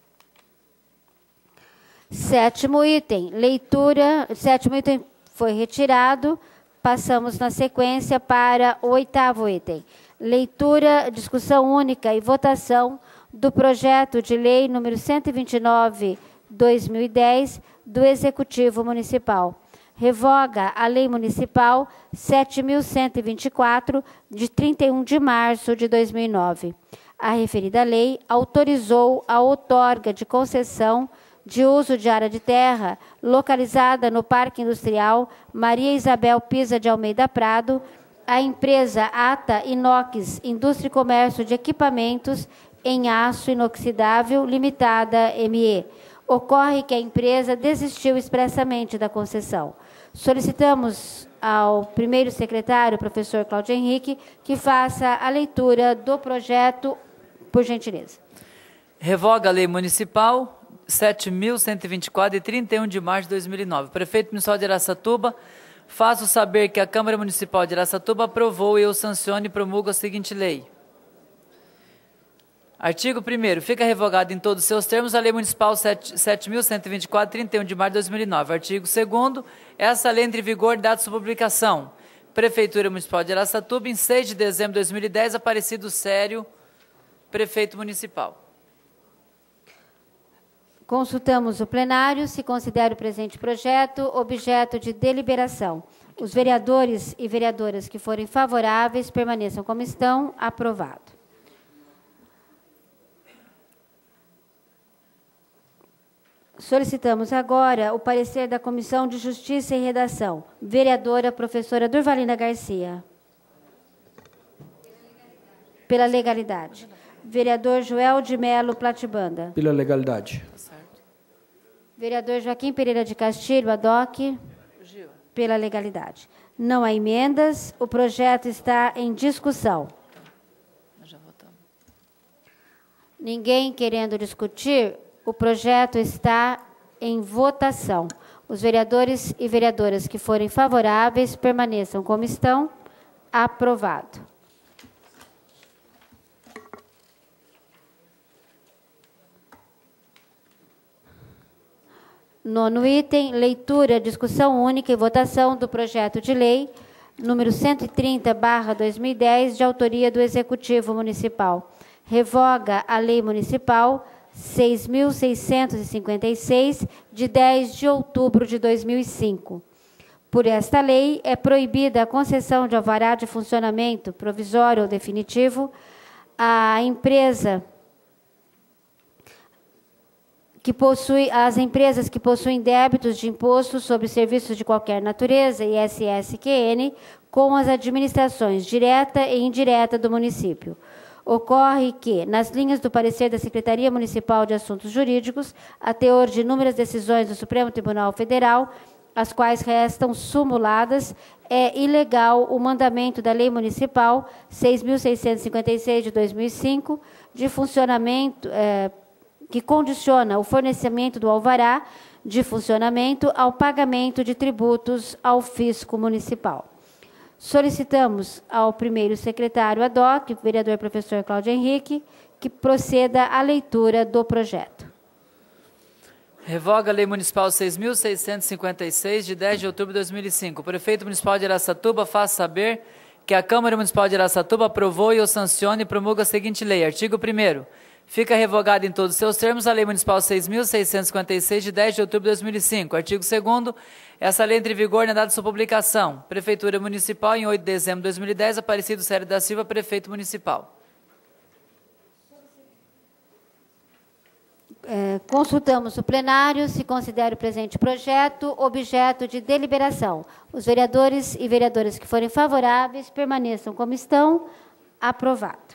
Sétimo item, leitura. Sétimo item foi retirado. Passamos na sequência para o oitavo item. Leitura, discussão única e votação do projeto de lei número cento e vinte e nove, dois mil e dez, do Executivo Municipal. Revoga a Lei Municipal sete mil cento e vinte e quatro, de trinta e um de março de dois mil e nove. A referida lei autorizou a outorga de concessão de uso de área de terra localizada no Parque Industrial Maria Isabel Pisa de Almeida Prado, à empresa Ata Inox Indústria e Comércio de Equipamentos em Aço Inoxidável Limitada, M E. Ocorre que a empresa desistiu expressamente da concessão. Solicitamos ao primeiro secretário, professor Cláudio Henrique, que faça a leitura do projeto, por gentileza. Revoga a Lei Municipal sete mil cento e vinte e quatro, de trinta e um de março de dois mil e nove. Prefeito Municipal de Araçatuba, faço saber que a Câmara Municipal de Araçatuba aprovou e eu sanciono e promulgo a seguinte lei. Artigo primeiro. Fica revogada em todos os seus termos a Lei Municipal sete mil cento e vinte e quatro, trinta e um de março de dois mil e nove. Artigo segundo. Essa lei entra em vigor data de sua publicação. Prefeitura Municipal de Araçatuba, em seis de dezembro de dois mil e dez, Aparecido Sério, Prefeito Municipal. Consultamos o plenário, se considera o presente projeto objeto de deliberação. Os vereadores e vereadoras que forem favoráveis permaneçam como estão. Aprovado. Solicitamos agora o parecer da Comissão de Justiça e Redação. Vereadora professora Durvalina Garcia. Pela legalidade. Vereador Joel de Melo Platibanda. Pela legalidade. Vereador Joaquim Pereira de Castilho, Adoc. Pela legalidade. Não há emendas. O projeto está em discussão. Já votamos. Ninguém querendo discutir, o projeto está em votação. Os vereadores e vereadoras que forem favoráveis permaneçam como estão. Aprovado. Nono item, leitura, discussão única e votação do projeto de lei número cento e trinta, barra dois mil e dez, de autoria do Executivo Municipal. Revoga a Lei Municipal seis mil seiscentos e cinquenta e seis, de dez de outubro de dois mil e cinco. Por esta lei, é proibida a concessão de alvará de funcionamento provisório ou definitivo à empresa que possui, as empresas que possuem débitos de imposto sobre serviços de qualquer natureza, I S S Q N, com as administrações direta e indireta do município. Ocorre que, nas linhas do parecer da Secretaria Municipal de Assuntos Jurídicos, a teor de inúmeras decisões do Supremo Tribunal Federal, as quais restam sumuladas, é ilegal o mandamento da Lei Municipal seis mil seiscentos e cinquenta e seis, de dois mil e cinco, de funcionamento, é, que condiciona o fornecimento do alvará de funcionamento ao pagamento de tributos ao fisco municipal. Solicitamos ao primeiro secretário ad hoc, vereador professor Cláudio Henrique, que proceda à leitura do projeto. Revoga a Lei Municipal seis mil seiscentos e cinquenta e seis, de dez de outubro de dois mil e cinco. O prefeito municipal de Araçatuba faz saber que a Câmara Municipal de Araçatuba aprovou e o sanciona e promulga a seguinte lei. Artigo primeiro. Fica revogada em todos os seus termos a Lei Municipal seis mil seiscentos e cinquenta e seis, de dez de outubro de dois mil e cinco. Artigo segundo. Essa lei entra em vigor na data de sua publicação. Prefeitura Municipal, em oito de dezembro de dois mil e dez, Aparecido Célio da Silva, Prefeito Municipal. É, consultamos o plenário se considera o presente projeto objeto de deliberação. Os vereadores e vereadoras que forem favoráveis permaneçam como estão. Aprovado.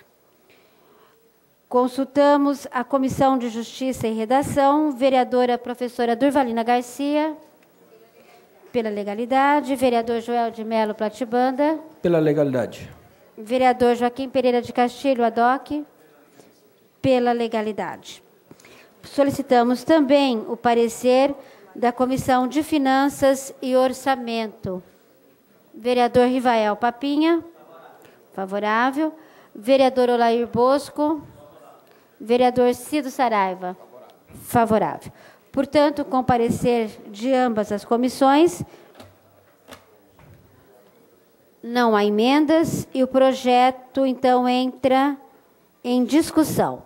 Consultamos a Comissão de Justiça e Redação, vereadora professora Durvalina Garcia, pela legalidade, vereador Joel de Melo Platibanda, Pela legalidade. vereador Joaquim Pereira de Castilho, ad hoc, pela legalidade. Solicitamos também o parecer da Comissão de Finanças e Orçamento. Vereador Rivael Papinha, favorável. Vereador Olair Bosco, vereador Cido Saraiva, favorável. Portanto, com parecer de ambas as comissões, não há emendas e o projeto, então, entra em discussão.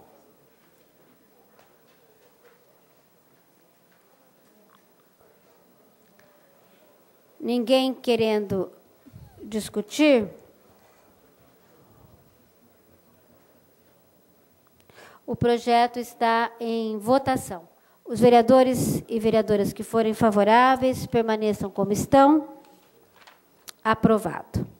Ninguém querendo discutir? O projeto está em votação. Os vereadores e vereadoras que forem favoráveis permaneçam como estão. Aprovado.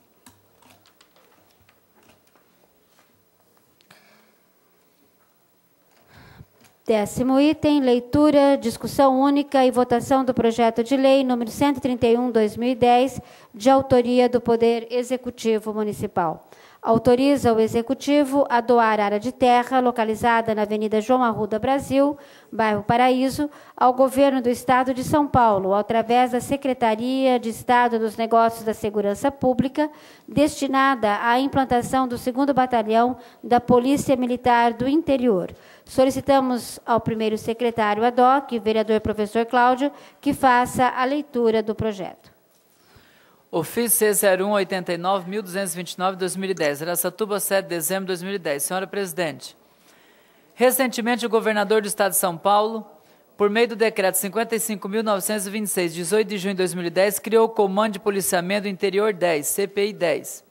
Décimo item, leitura, discussão única e votação do projeto de lei número cento e trinta e um, dois mil e dez, de autoria do Poder Executivo Municipal. Autoriza o Executivo a doar área de terra localizada na Avenida João Arruda Brasil, bairro Paraíso, ao Governo do Estado de São Paulo, através da Secretaria de Estado dos Negócios da Segurança Pública, destinada à implantação do segundo Batalhão da Polícia Militar do Interior. Solicitamos ao primeiro secretário ad hoc, vereador professor Cláudio, que faça a leitura do projeto. Ofício C zero um oitenta e nove mil duzentos e vinte e nove de dois mil e dez, Araçatuba, sete de dezembro de dois mil e dez. Senhora Presidente, recentemente o governador do Estado de São Paulo, por meio do decreto cinquenta e cinco mil novecentos e vinte e seis, de dezoito de junho de dois mil e dez, criou o Comando de Policiamento do Interior dez, C P I dez,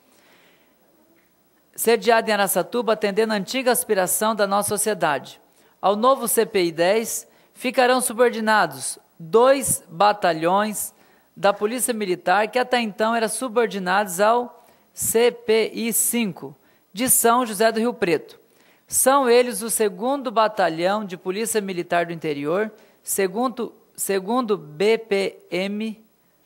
sediado em Araçatuba, atendendo a antiga aspiração da nossa sociedade. Ao novo C P I dez, ficarão subordinados dois batalhões da Polícia Militar, que até então eram subordinados ao C P I cinco, de São José do Rio Preto. São eles o segundo Batalhão de Polícia Militar do Interior, segundo, segundo B P M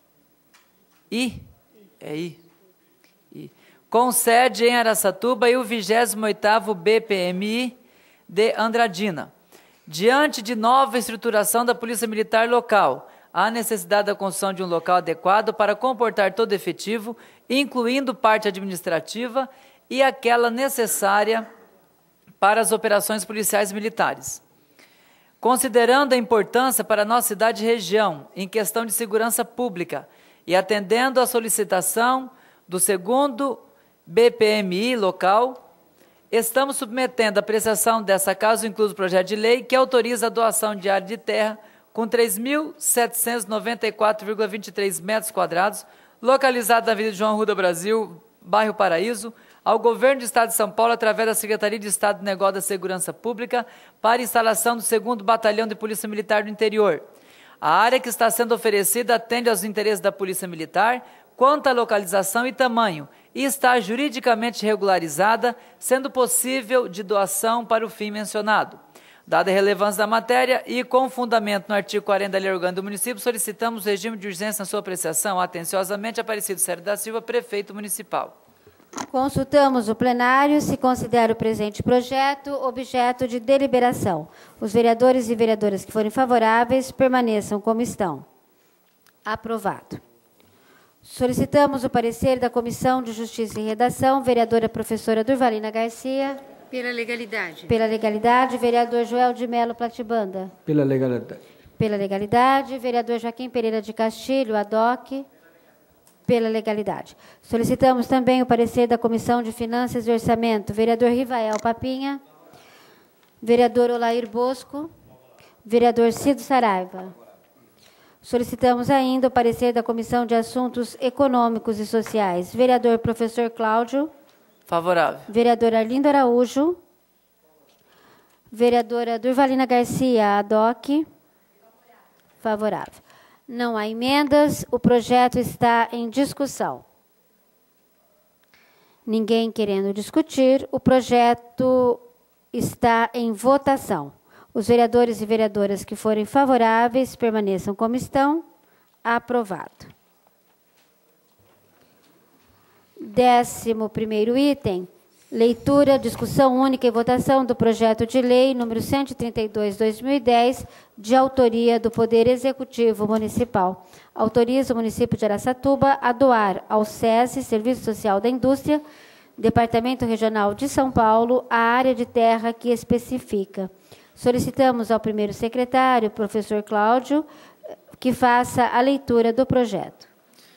I, é I, I, com sede em Araçatuba, e o vigésimo oitavo B P M I de Andradina. Diante de nova estruturação da Polícia Militar local, há necessidade da construção de um local adequado para comportar todo efetivo, incluindo parte administrativa e aquela necessária para as operações policiais militares. Considerando a importância para a nossa cidade e região em questão de segurança pública e atendendo à solicitação do segundo B P M I local, estamos submetendo a apreciação dessa casa, incluso o projeto de lei que autoriza a doação de área de terra com três mil setecentos e noventa e quatro vírgula vinte e três metros quadrados, localizado na Avenida João Arruda Brasil, bairro Paraíso, ao Governo do Estado de São Paulo, através da Secretaria de Estado de Negócios da Segurança Pública, para instalação do segundo Batalhão de Polícia Militar do Interior. A área que está sendo oferecida atende aos interesses da Polícia Militar, quanto à localização e tamanho, e está juridicamente regularizada, sendo possível de doação para o fim mencionado. Dada a relevância da matéria e com fundamento no artigo quarenta da Lei Orgânica do Município, solicitamos o regime de urgência na sua apreciação. Atenciosamente, Aparecido Célio da Silva, Prefeito Municipal. Consultamos o plenário se considera o presente projeto objeto de deliberação. Os vereadores e vereadoras que forem favoráveis permaneçam como estão. Aprovado. Solicitamos o parecer da Comissão de Justiça e Redação, vereadora professora Durvalina Garcia. Pela legalidade. Pela legalidade, vereador Joel de Melo Platibanda. Pela legalidade. Pela legalidade, vereador Joaquim Pereira de Castilho, A D O C. Pela legalidade. Solicitamos também o parecer da Comissão de Finanças e Orçamento, vereador Rivael Papinha, vereador Olair Bosco, vereador Cido Saraiva. Solicitamos ainda o parecer da Comissão de Assuntos Econômicos e Sociais, vereador professor Cláudio. Favorável. Vereador Arlindo Araújo. Vereadora Durvalina Garcia, A D O C. Favorável. Não há emendas, o projeto está em discussão. Ninguém querendo discutir, o projeto está em votação. Os vereadores e vereadoras que forem favoráveis permaneçam como estão. Aprovado. Décimo primeiro item, leitura, discussão única e votação do projeto de lei número cento e trinta e dois, dois mil e dez, de autoria do Poder Executivo Municipal. Autoriza o município de Araçatuba a doar ao SESI, Serviço Social da Indústria, Departamento Regional de São Paulo, a área de terra que especifica. Solicitamos ao primeiro secretário, professor Cláudio, que faça a leitura do projeto.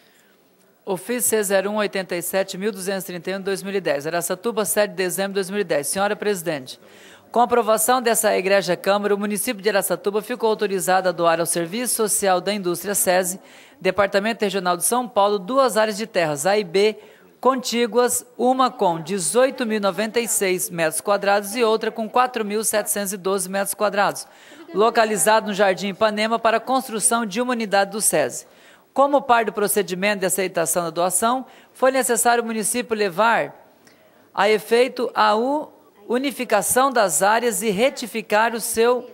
Ofício C zero um oitenta e sete mil duzentos e trinta e um de dois mil e dez, Araçatuba, sete de dezembro de dois mil e dez. Senhora Presidente, com a aprovação dessa Egrégia Câmara, o município de Araçatuba ficou autorizado a doar ao Serviço Social da Indústria SESI, Departamento Regional de São Paulo, duas áreas de terras A e B, contíguas, uma com dezoito mil e noventa e seis metros quadrados e outra com quatro mil setecentos e doze metros quadrados, localizado no Jardim Ipanema para a construção de uma unidade do SESI. Como parte do procedimento de aceitação da doação, foi necessário o município levar a efeito a unificação das áreas e retificar o seu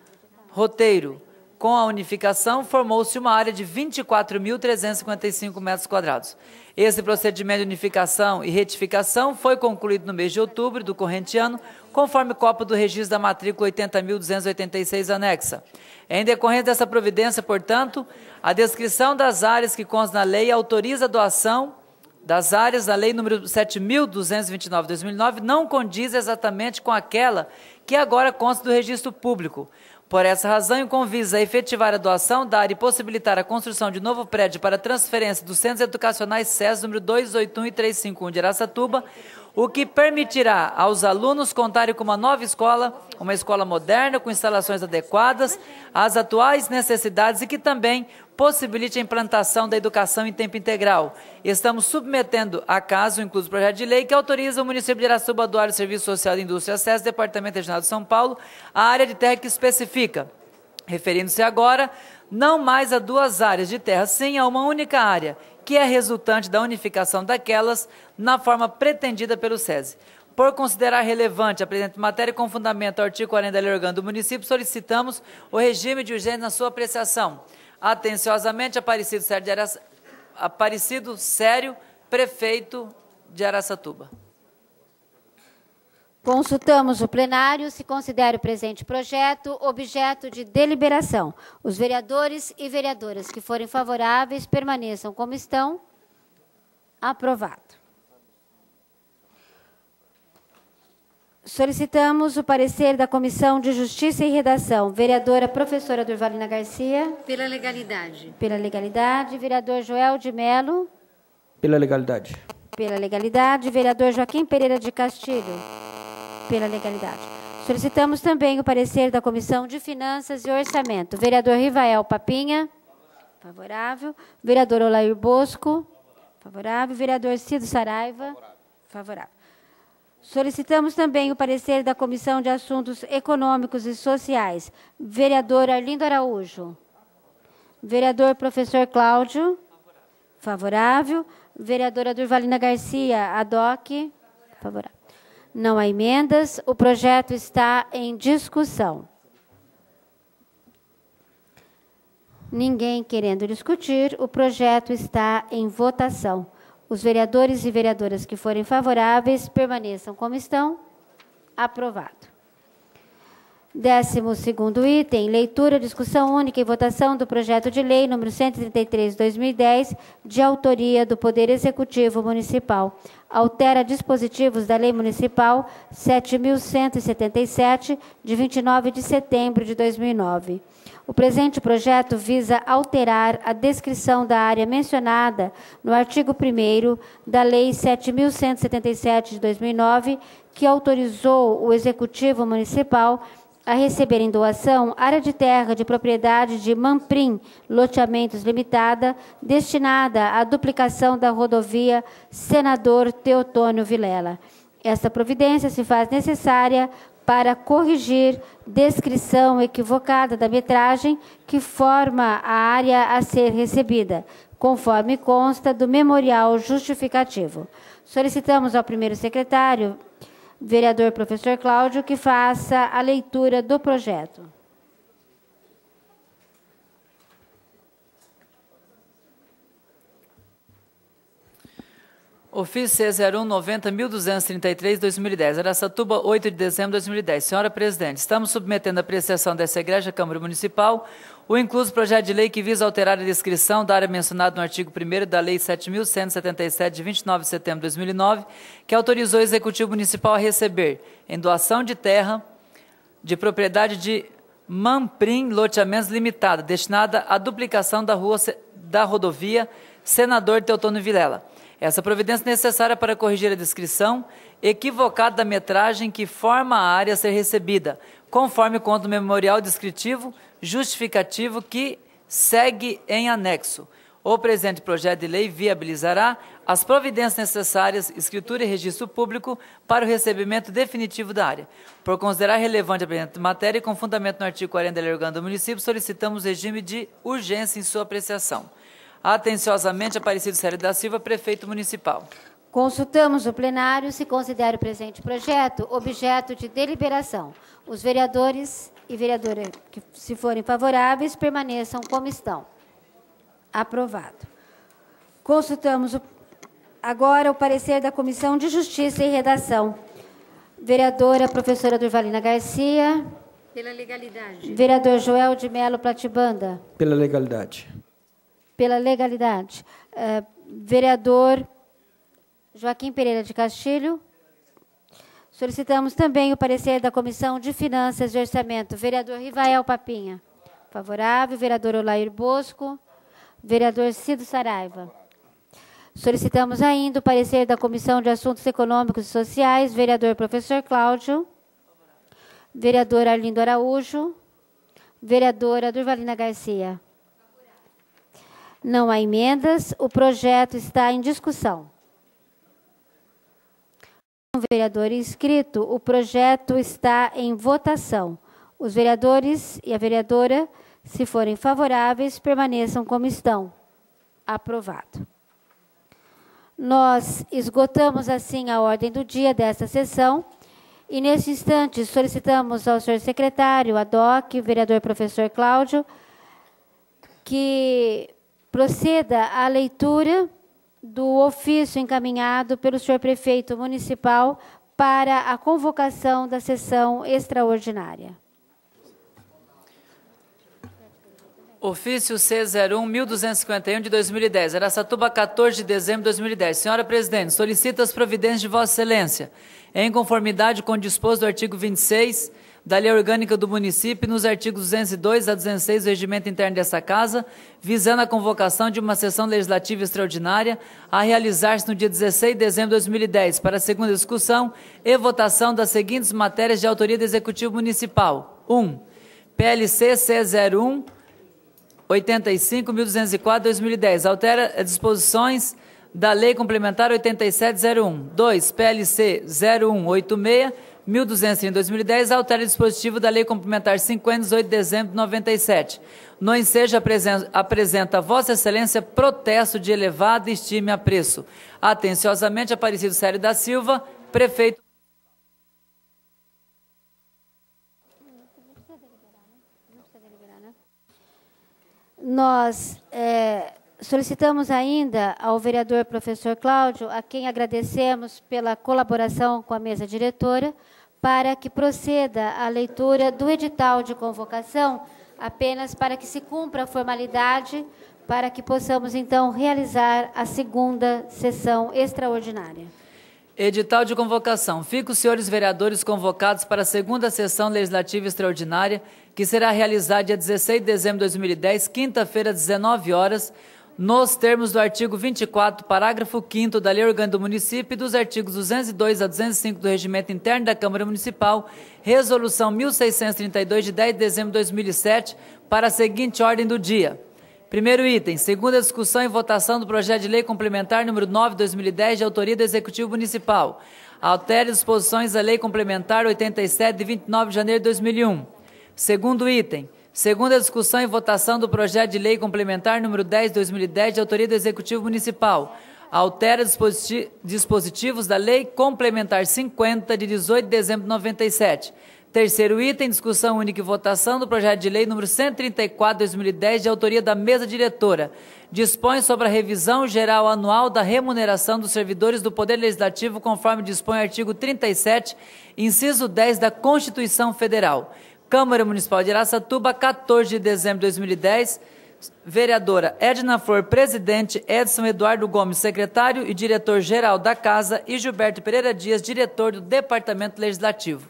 roteiro. Com a unificação, formou-se uma área de vinte e quatro mil trezentos e cinquenta e cinco metros quadrados. Esse procedimento de unificação e retificação foi concluído no mês de outubro do corrente ano, conforme cópia do registro da matrícula oitenta mil duzentos e oitenta e seis anexa. Em decorrência dessa providência, portanto, a descrição das áreas que consta na lei autoriza a doação das áreas da lei número sete mil duzentos e vinte e nove de dois mil e nove não condiz exatamente com aquela que agora consta do registro público. Por essa razão, e com visa a efetivar a doação, dar e possibilitar a construção de novo prédio para transferência dos Centros Educacionais SESI número dois oito um e trezentos e cinquenta e um de Araçatuba, o que permitirá aos alunos contarem com uma nova escola, uma escola moderna, com instalações adequadas às atuais necessidades e que também possibilite a implantação da educação em tempo integral. Estamos submetendo a caso, incluso o projeto de lei, que autoriza o município de Araçatuba a doar ao Serviço Social da Indústria SESI, Departamento Regional de São Paulo, a área de terra que especifica, referindo-se agora não mais a duas áreas de terra, sim a uma única área, que é resultante da unificação daquelas na forma pretendida pelo SESI. Por considerar relevante a presente matéria com fundamento ao artigo quarenta da Lei Orgânica do Município, solicitamos o regime de urgência na sua apreciação. Atenciosamente, Aparecido Sério, de Araça... Aparecido Sério, prefeito de Araçatuba. Consultamos o plenário, se considera o presente projeto objeto de deliberação. Os vereadores e vereadoras que forem favoráveis permaneçam como estão. Aprovado. Solicitamos o parecer da Comissão de Justiça e Redação. Vereadora professora Durvalina Garcia. Pela legalidade. Pela legalidade. Vereador Joel de Melo. Pela legalidade. Pela legalidade. Vereador Joaquim Pereira de Castilho. Pela legalidade. Solicitamos também o parecer da Comissão de Finanças e Orçamento. Vereador Rivael Papinha. Favorável. Vereador Olair Bosco. Favorável. Vereador Cido Saraiva. Favorável. Solicitamos também o parecer da Comissão de Assuntos Econômicos e Sociais. Vereador Arlindo Araújo. Vereador professor Cláudio. Favorável. Vereadora Durvalina Garcia, A D O C. Favorável. Não há emendas. O projeto está em discussão. Ninguém querendo discutir, o projeto está em votação. Os vereadores e vereadoras que forem favoráveis permaneçam como estão. Aprovado. Décimo segundo item, leitura, discussão única e votação do projeto de lei número cento e trinta e três de dois mil e dez, de autoria do Poder Executivo Municipal. Altera dispositivos da Lei Municipal sete mil cento e setenta e sete, de vinte e nove de setembro de dois mil e nove. O presente projeto visa alterar a descrição da área mencionada no artigo primeiro da Lei sete mil cento e setenta e sete, de dois mil e nove, que autorizou o Executivo Municipal a receber em doação área de terra de propriedade de Mamprim Loteamentos Limitada, destinada à duplicação da rodovia Senador Teotônio Vilela. Esta providência se faz necessária para corrigir descrição equivocada da metragem que forma a área a ser recebida, conforme consta do memorial justificativo. Solicitamos ao primeiro secretário, vereador professor Cláudio, que faça a leitura do projeto. Ofício C zero um noventa mil duzentos e trinta e três, dois mil e dez, Araçatuba, oito de dezembro de dois mil e dez. Senhora Presidente, estamos submetendo à apreciação dessa Igreja Câmara Municipal o incluso projeto de lei que visa alterar a descrição da área mencionada no artigo primeiro da Lei sete mil cento e setenta e sete, de vinte e nove de setembro de dois mil e nove, que autorizou o Executivo Municipal a receber, em doação de terra de propriedade de Mamprim Loteamentos Limitada, destinada à duplicação da, rua, da rodovia Senador Teotônio Vilela. Essa providência é necessária para corrigir a descrição equivocada da metragem que forma a área a ser recebida, conforme conta o memorial descritivo justificativo que segue em anexo. O presente projeto de lei viabilizará as providências necessárias, escritura e registro público para o recebimento definitivo da área. Por considerar relevante a presente matéria e com fundamento no artigo quarenta da Lei Orgânica do Município, solicitamos regime de urgência em sua apreciação. Atenciosamente, Aparecido Célio da Silva, Prefeito Municipal. Consultamos o plenário se considera o presente projeto objeto de deliberação. Os vereadores e vereadoras que, se forem favoráveis, permaneçam como estão. Aprovado. Consultamos o, agora o parecer da Comissão de Justiça e Redação. Vereadora professora Durvalina Garcia. Pela legalidade. Vereador Joel de Melo Platibanda. Pela legalidade. Pela legalidade. Uh, vereador Joaquim Pereira de Castilho. Solicitamos também o parecer da Comissão de Finanças e Orçamento. Vereador Rivael Papinha. Favorável. Vereador Olair Bosco. Vereador Cido Saraiva. Solicitamos ainda o parecer da Comissão de Assuntos Econômicos e Sociais. Vereador Professor Cláudio. Vereador Arlindo Araújo. Vereadora Durvalina Garcia. Não há emendas. O projeto está em discussão. Um vereador inscrito, o projeto está em votação. Os vereadores e a vereadora, se forem favoráveis, permaneçam como estão. Aprovado. Nós esgotamos, assim, a ordem do dia desta sessão e, neste instante, solicitamos ao senhor secretário, ad hoc, vereador professor Cláudio, que proceda à leitura do ofício encaminhado pelo senhor prefeito municipal para a convocação da sessão extraordinária. Ofício C zero um mil duzentos e cinquenta e um de dois mil e dez, Araçatuba, quatorze de dezembro de dois mil e dez. Senhora Presidente, solicito as providências de Vossa Excelência, em conformidade com o disposto do artigo vinte e seis da Lei Orgânica do Município, nos artigos duzentos e dois a duzentos e seis do Regimento Interno dessa Casa, visando a convocação de uma sessão legislativa extraordinária a realizar-se no dia dezesseis de dezembro de dois mil e dez, para a segunda discussão e votação das seguintes matérias de autoria do Executivo Municipal. um. P L C C zero um oitenta e cinco mil duzentos e quatro de dois mil e dez, altera as disposições da Lei Complementar oitenta e sete zero um. dois. P L C zero um oitenta e seis mil duzentos e trinta de dois mil e dez, altera o dispositivo da Lei Complementar cinquenta, dezoito de dezembro de noventa e sete. No ensejo, apresenta, apresenta a Vossa Excelência protesto de elevada estima e apreço. Atenciosamente, Aparecido Célio da Silva, Prefeito. Nós é, solicitamos ainda ao vereador professor Cláudio, a quem agradecemos pela colaboração com a mesa diretora, para que proceda a leitura do edital de convocação, apenas para que se cumpra a formalidade, para que possamos, então, realizar a segunda sessão extraordinária. Edital de convocação. Fica os senhores vereadores convocados para a segunda sessão legislativa extraordinária, que será realizada dia dezesseis de dezembro de dois mil e dez, quinta-feira, às dezenove horas, nos termos do artigo vinte e quatro, parágrafo quinto da Lei Orgânica do Município e dos artigos duzentos e dois a duzentos e cinco do Regimento Interno da Câmara Municipal, Resolução mil seiscentos e trinta e dois, de dez de dezembro de dois mil e sete, para a seguinte ordem do dia. Primeiro item, segunda discussão e votação do projeto de lei complementar número nove de dois mil e dez, de autoria do Executivo Municipal. Altere disposições da Lei Complementar oitenta e sete, de vinte e nove de janeiro de dois mil e um. Segundo item, segunda discussão e votação do projeto de lei complementar número dez de dois mil e dez, de autoria do Executivo Municipal. Altera dispositivos da Lei Complementar cinquenta, de dezoito de dezembro de noventa e sete. Terceiro item, discussão única e votação do projeto de lei número cento e trinta e quatro, de dois mil e dez, de autoria da mesa diretora. Dispõe sobre a revisão geral anual da remuneração dos servidores do Poder Legislativo, conforme dispõe o artigo trinta e sete, inciso dez da Constituição Federal. Câmara Municipal de Araçatuba, quatorze de dezembro de dois mil e dez. Vereadora Edna Flor, presidente, Edson Eduardo Gomes, secretário e diretor-geral da Casa, e Gilberto Pereira Dias, diretor do Departamento Legislativo.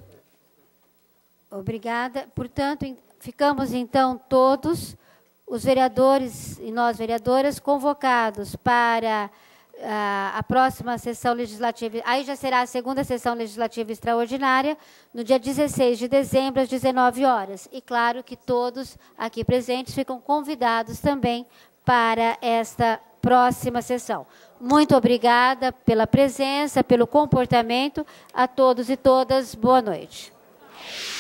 Obrigada. Portanto, ficamos então todos, os vereadores e nós vereadoras, convocados para a, a próxima sessão legislativa. Aí já será a segunda sessão legislativa extraordinária, no dia dezesseis de dezembro, às dezenove horas. E claro que todos aqui presentes ficam convidados também para esta próxima sessão. Muito obrigada pela presença, pelo comportamento. A todos e todas, boa noite.